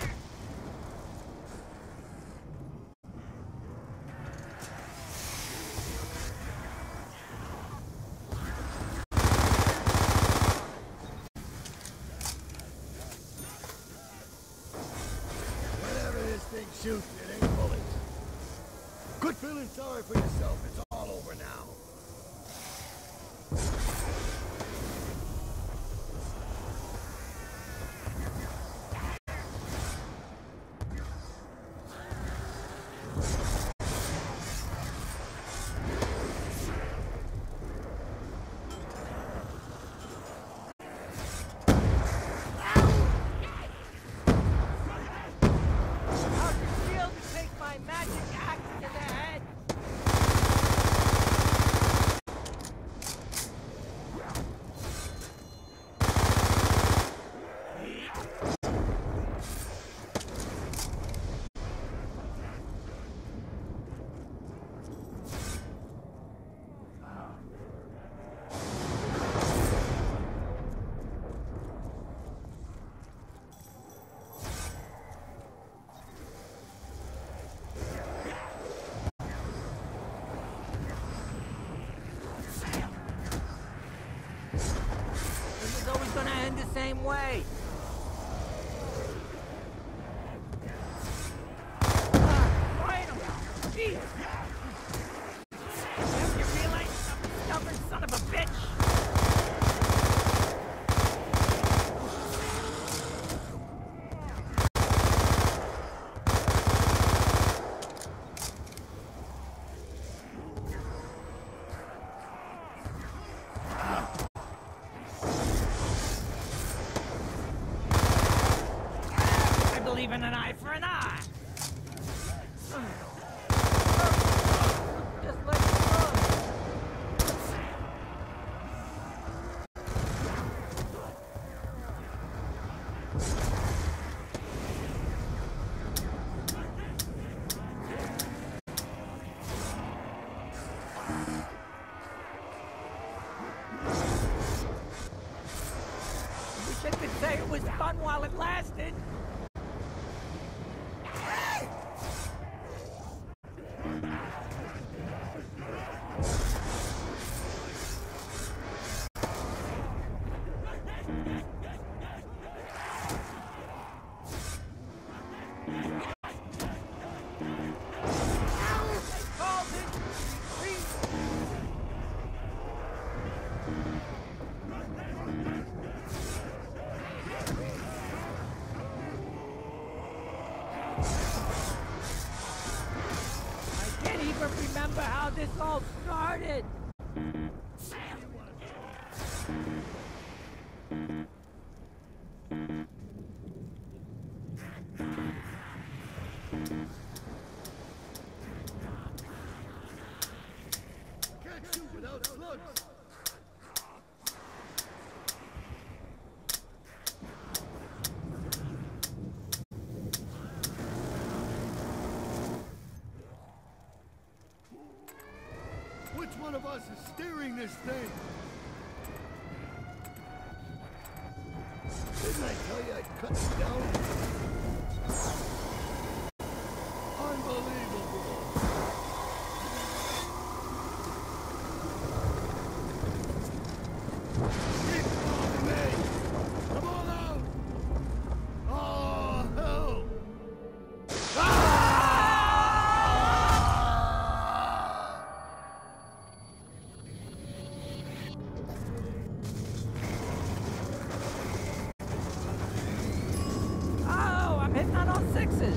Whatever this thing shoots, it ain't bullets. Quit feeling sorry for yourself. It's all over now. How's it feel to take my magic axe to the head? This is always gonna end the same way. Fight him! Jeez! Don't you realize I'm a stubborn son of a bitch? I believe in an eye for an eye. Just like wish I could say it was fun while it lasted. this all started! Can't shoot without slugs. Which one of us is steering this thing? Didn't I tell you I'd cut it down? Unbelievable! Keep following me! Come on out! Oh, hell! Oh, I'm hitting on all sixes!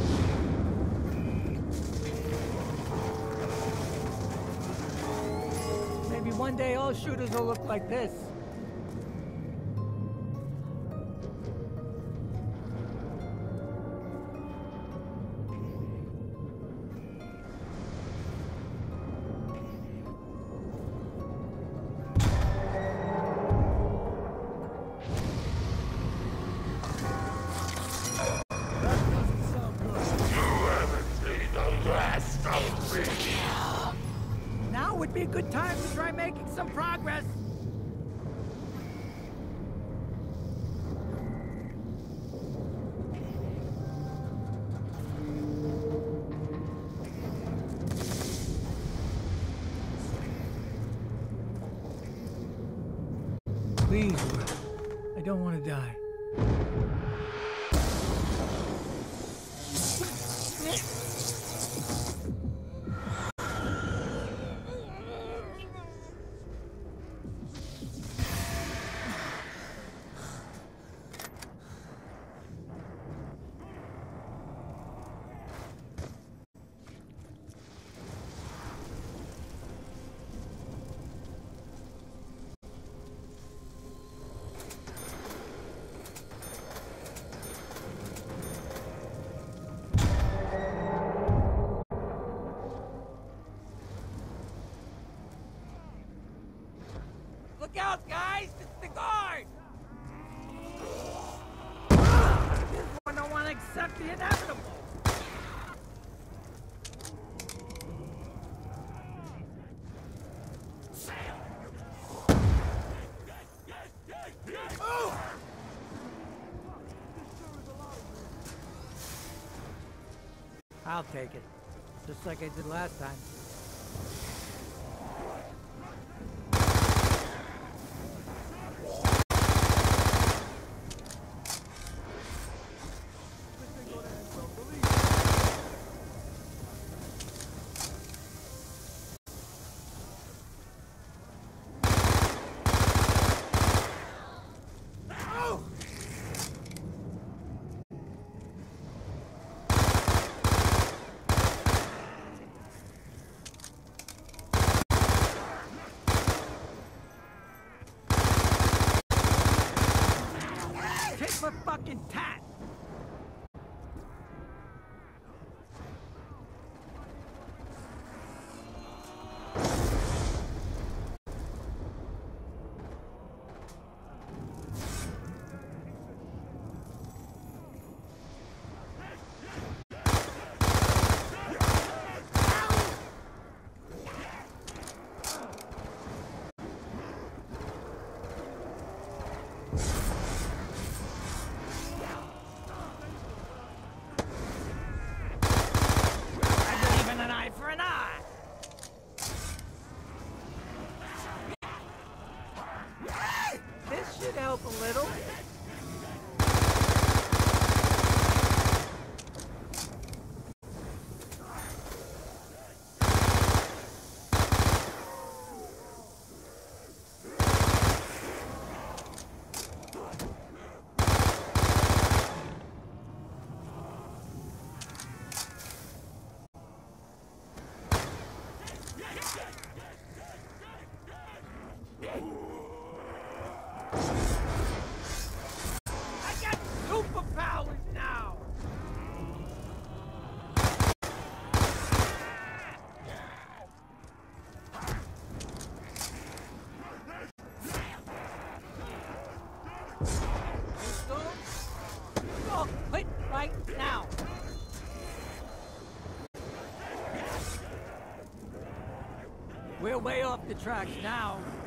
Maybe one day all shooters will look like this. That doesn't sound good. Now would be a good time to try making some progress. Please, I don't want to die. Look out, guys! It's the guard! This one don't want to accept the inevitable! I'll take it. Just like I did last time. Tit for fucking tat! I believe in an eye for an eye! This should help a little. all quit right now. We're way off the tracks now.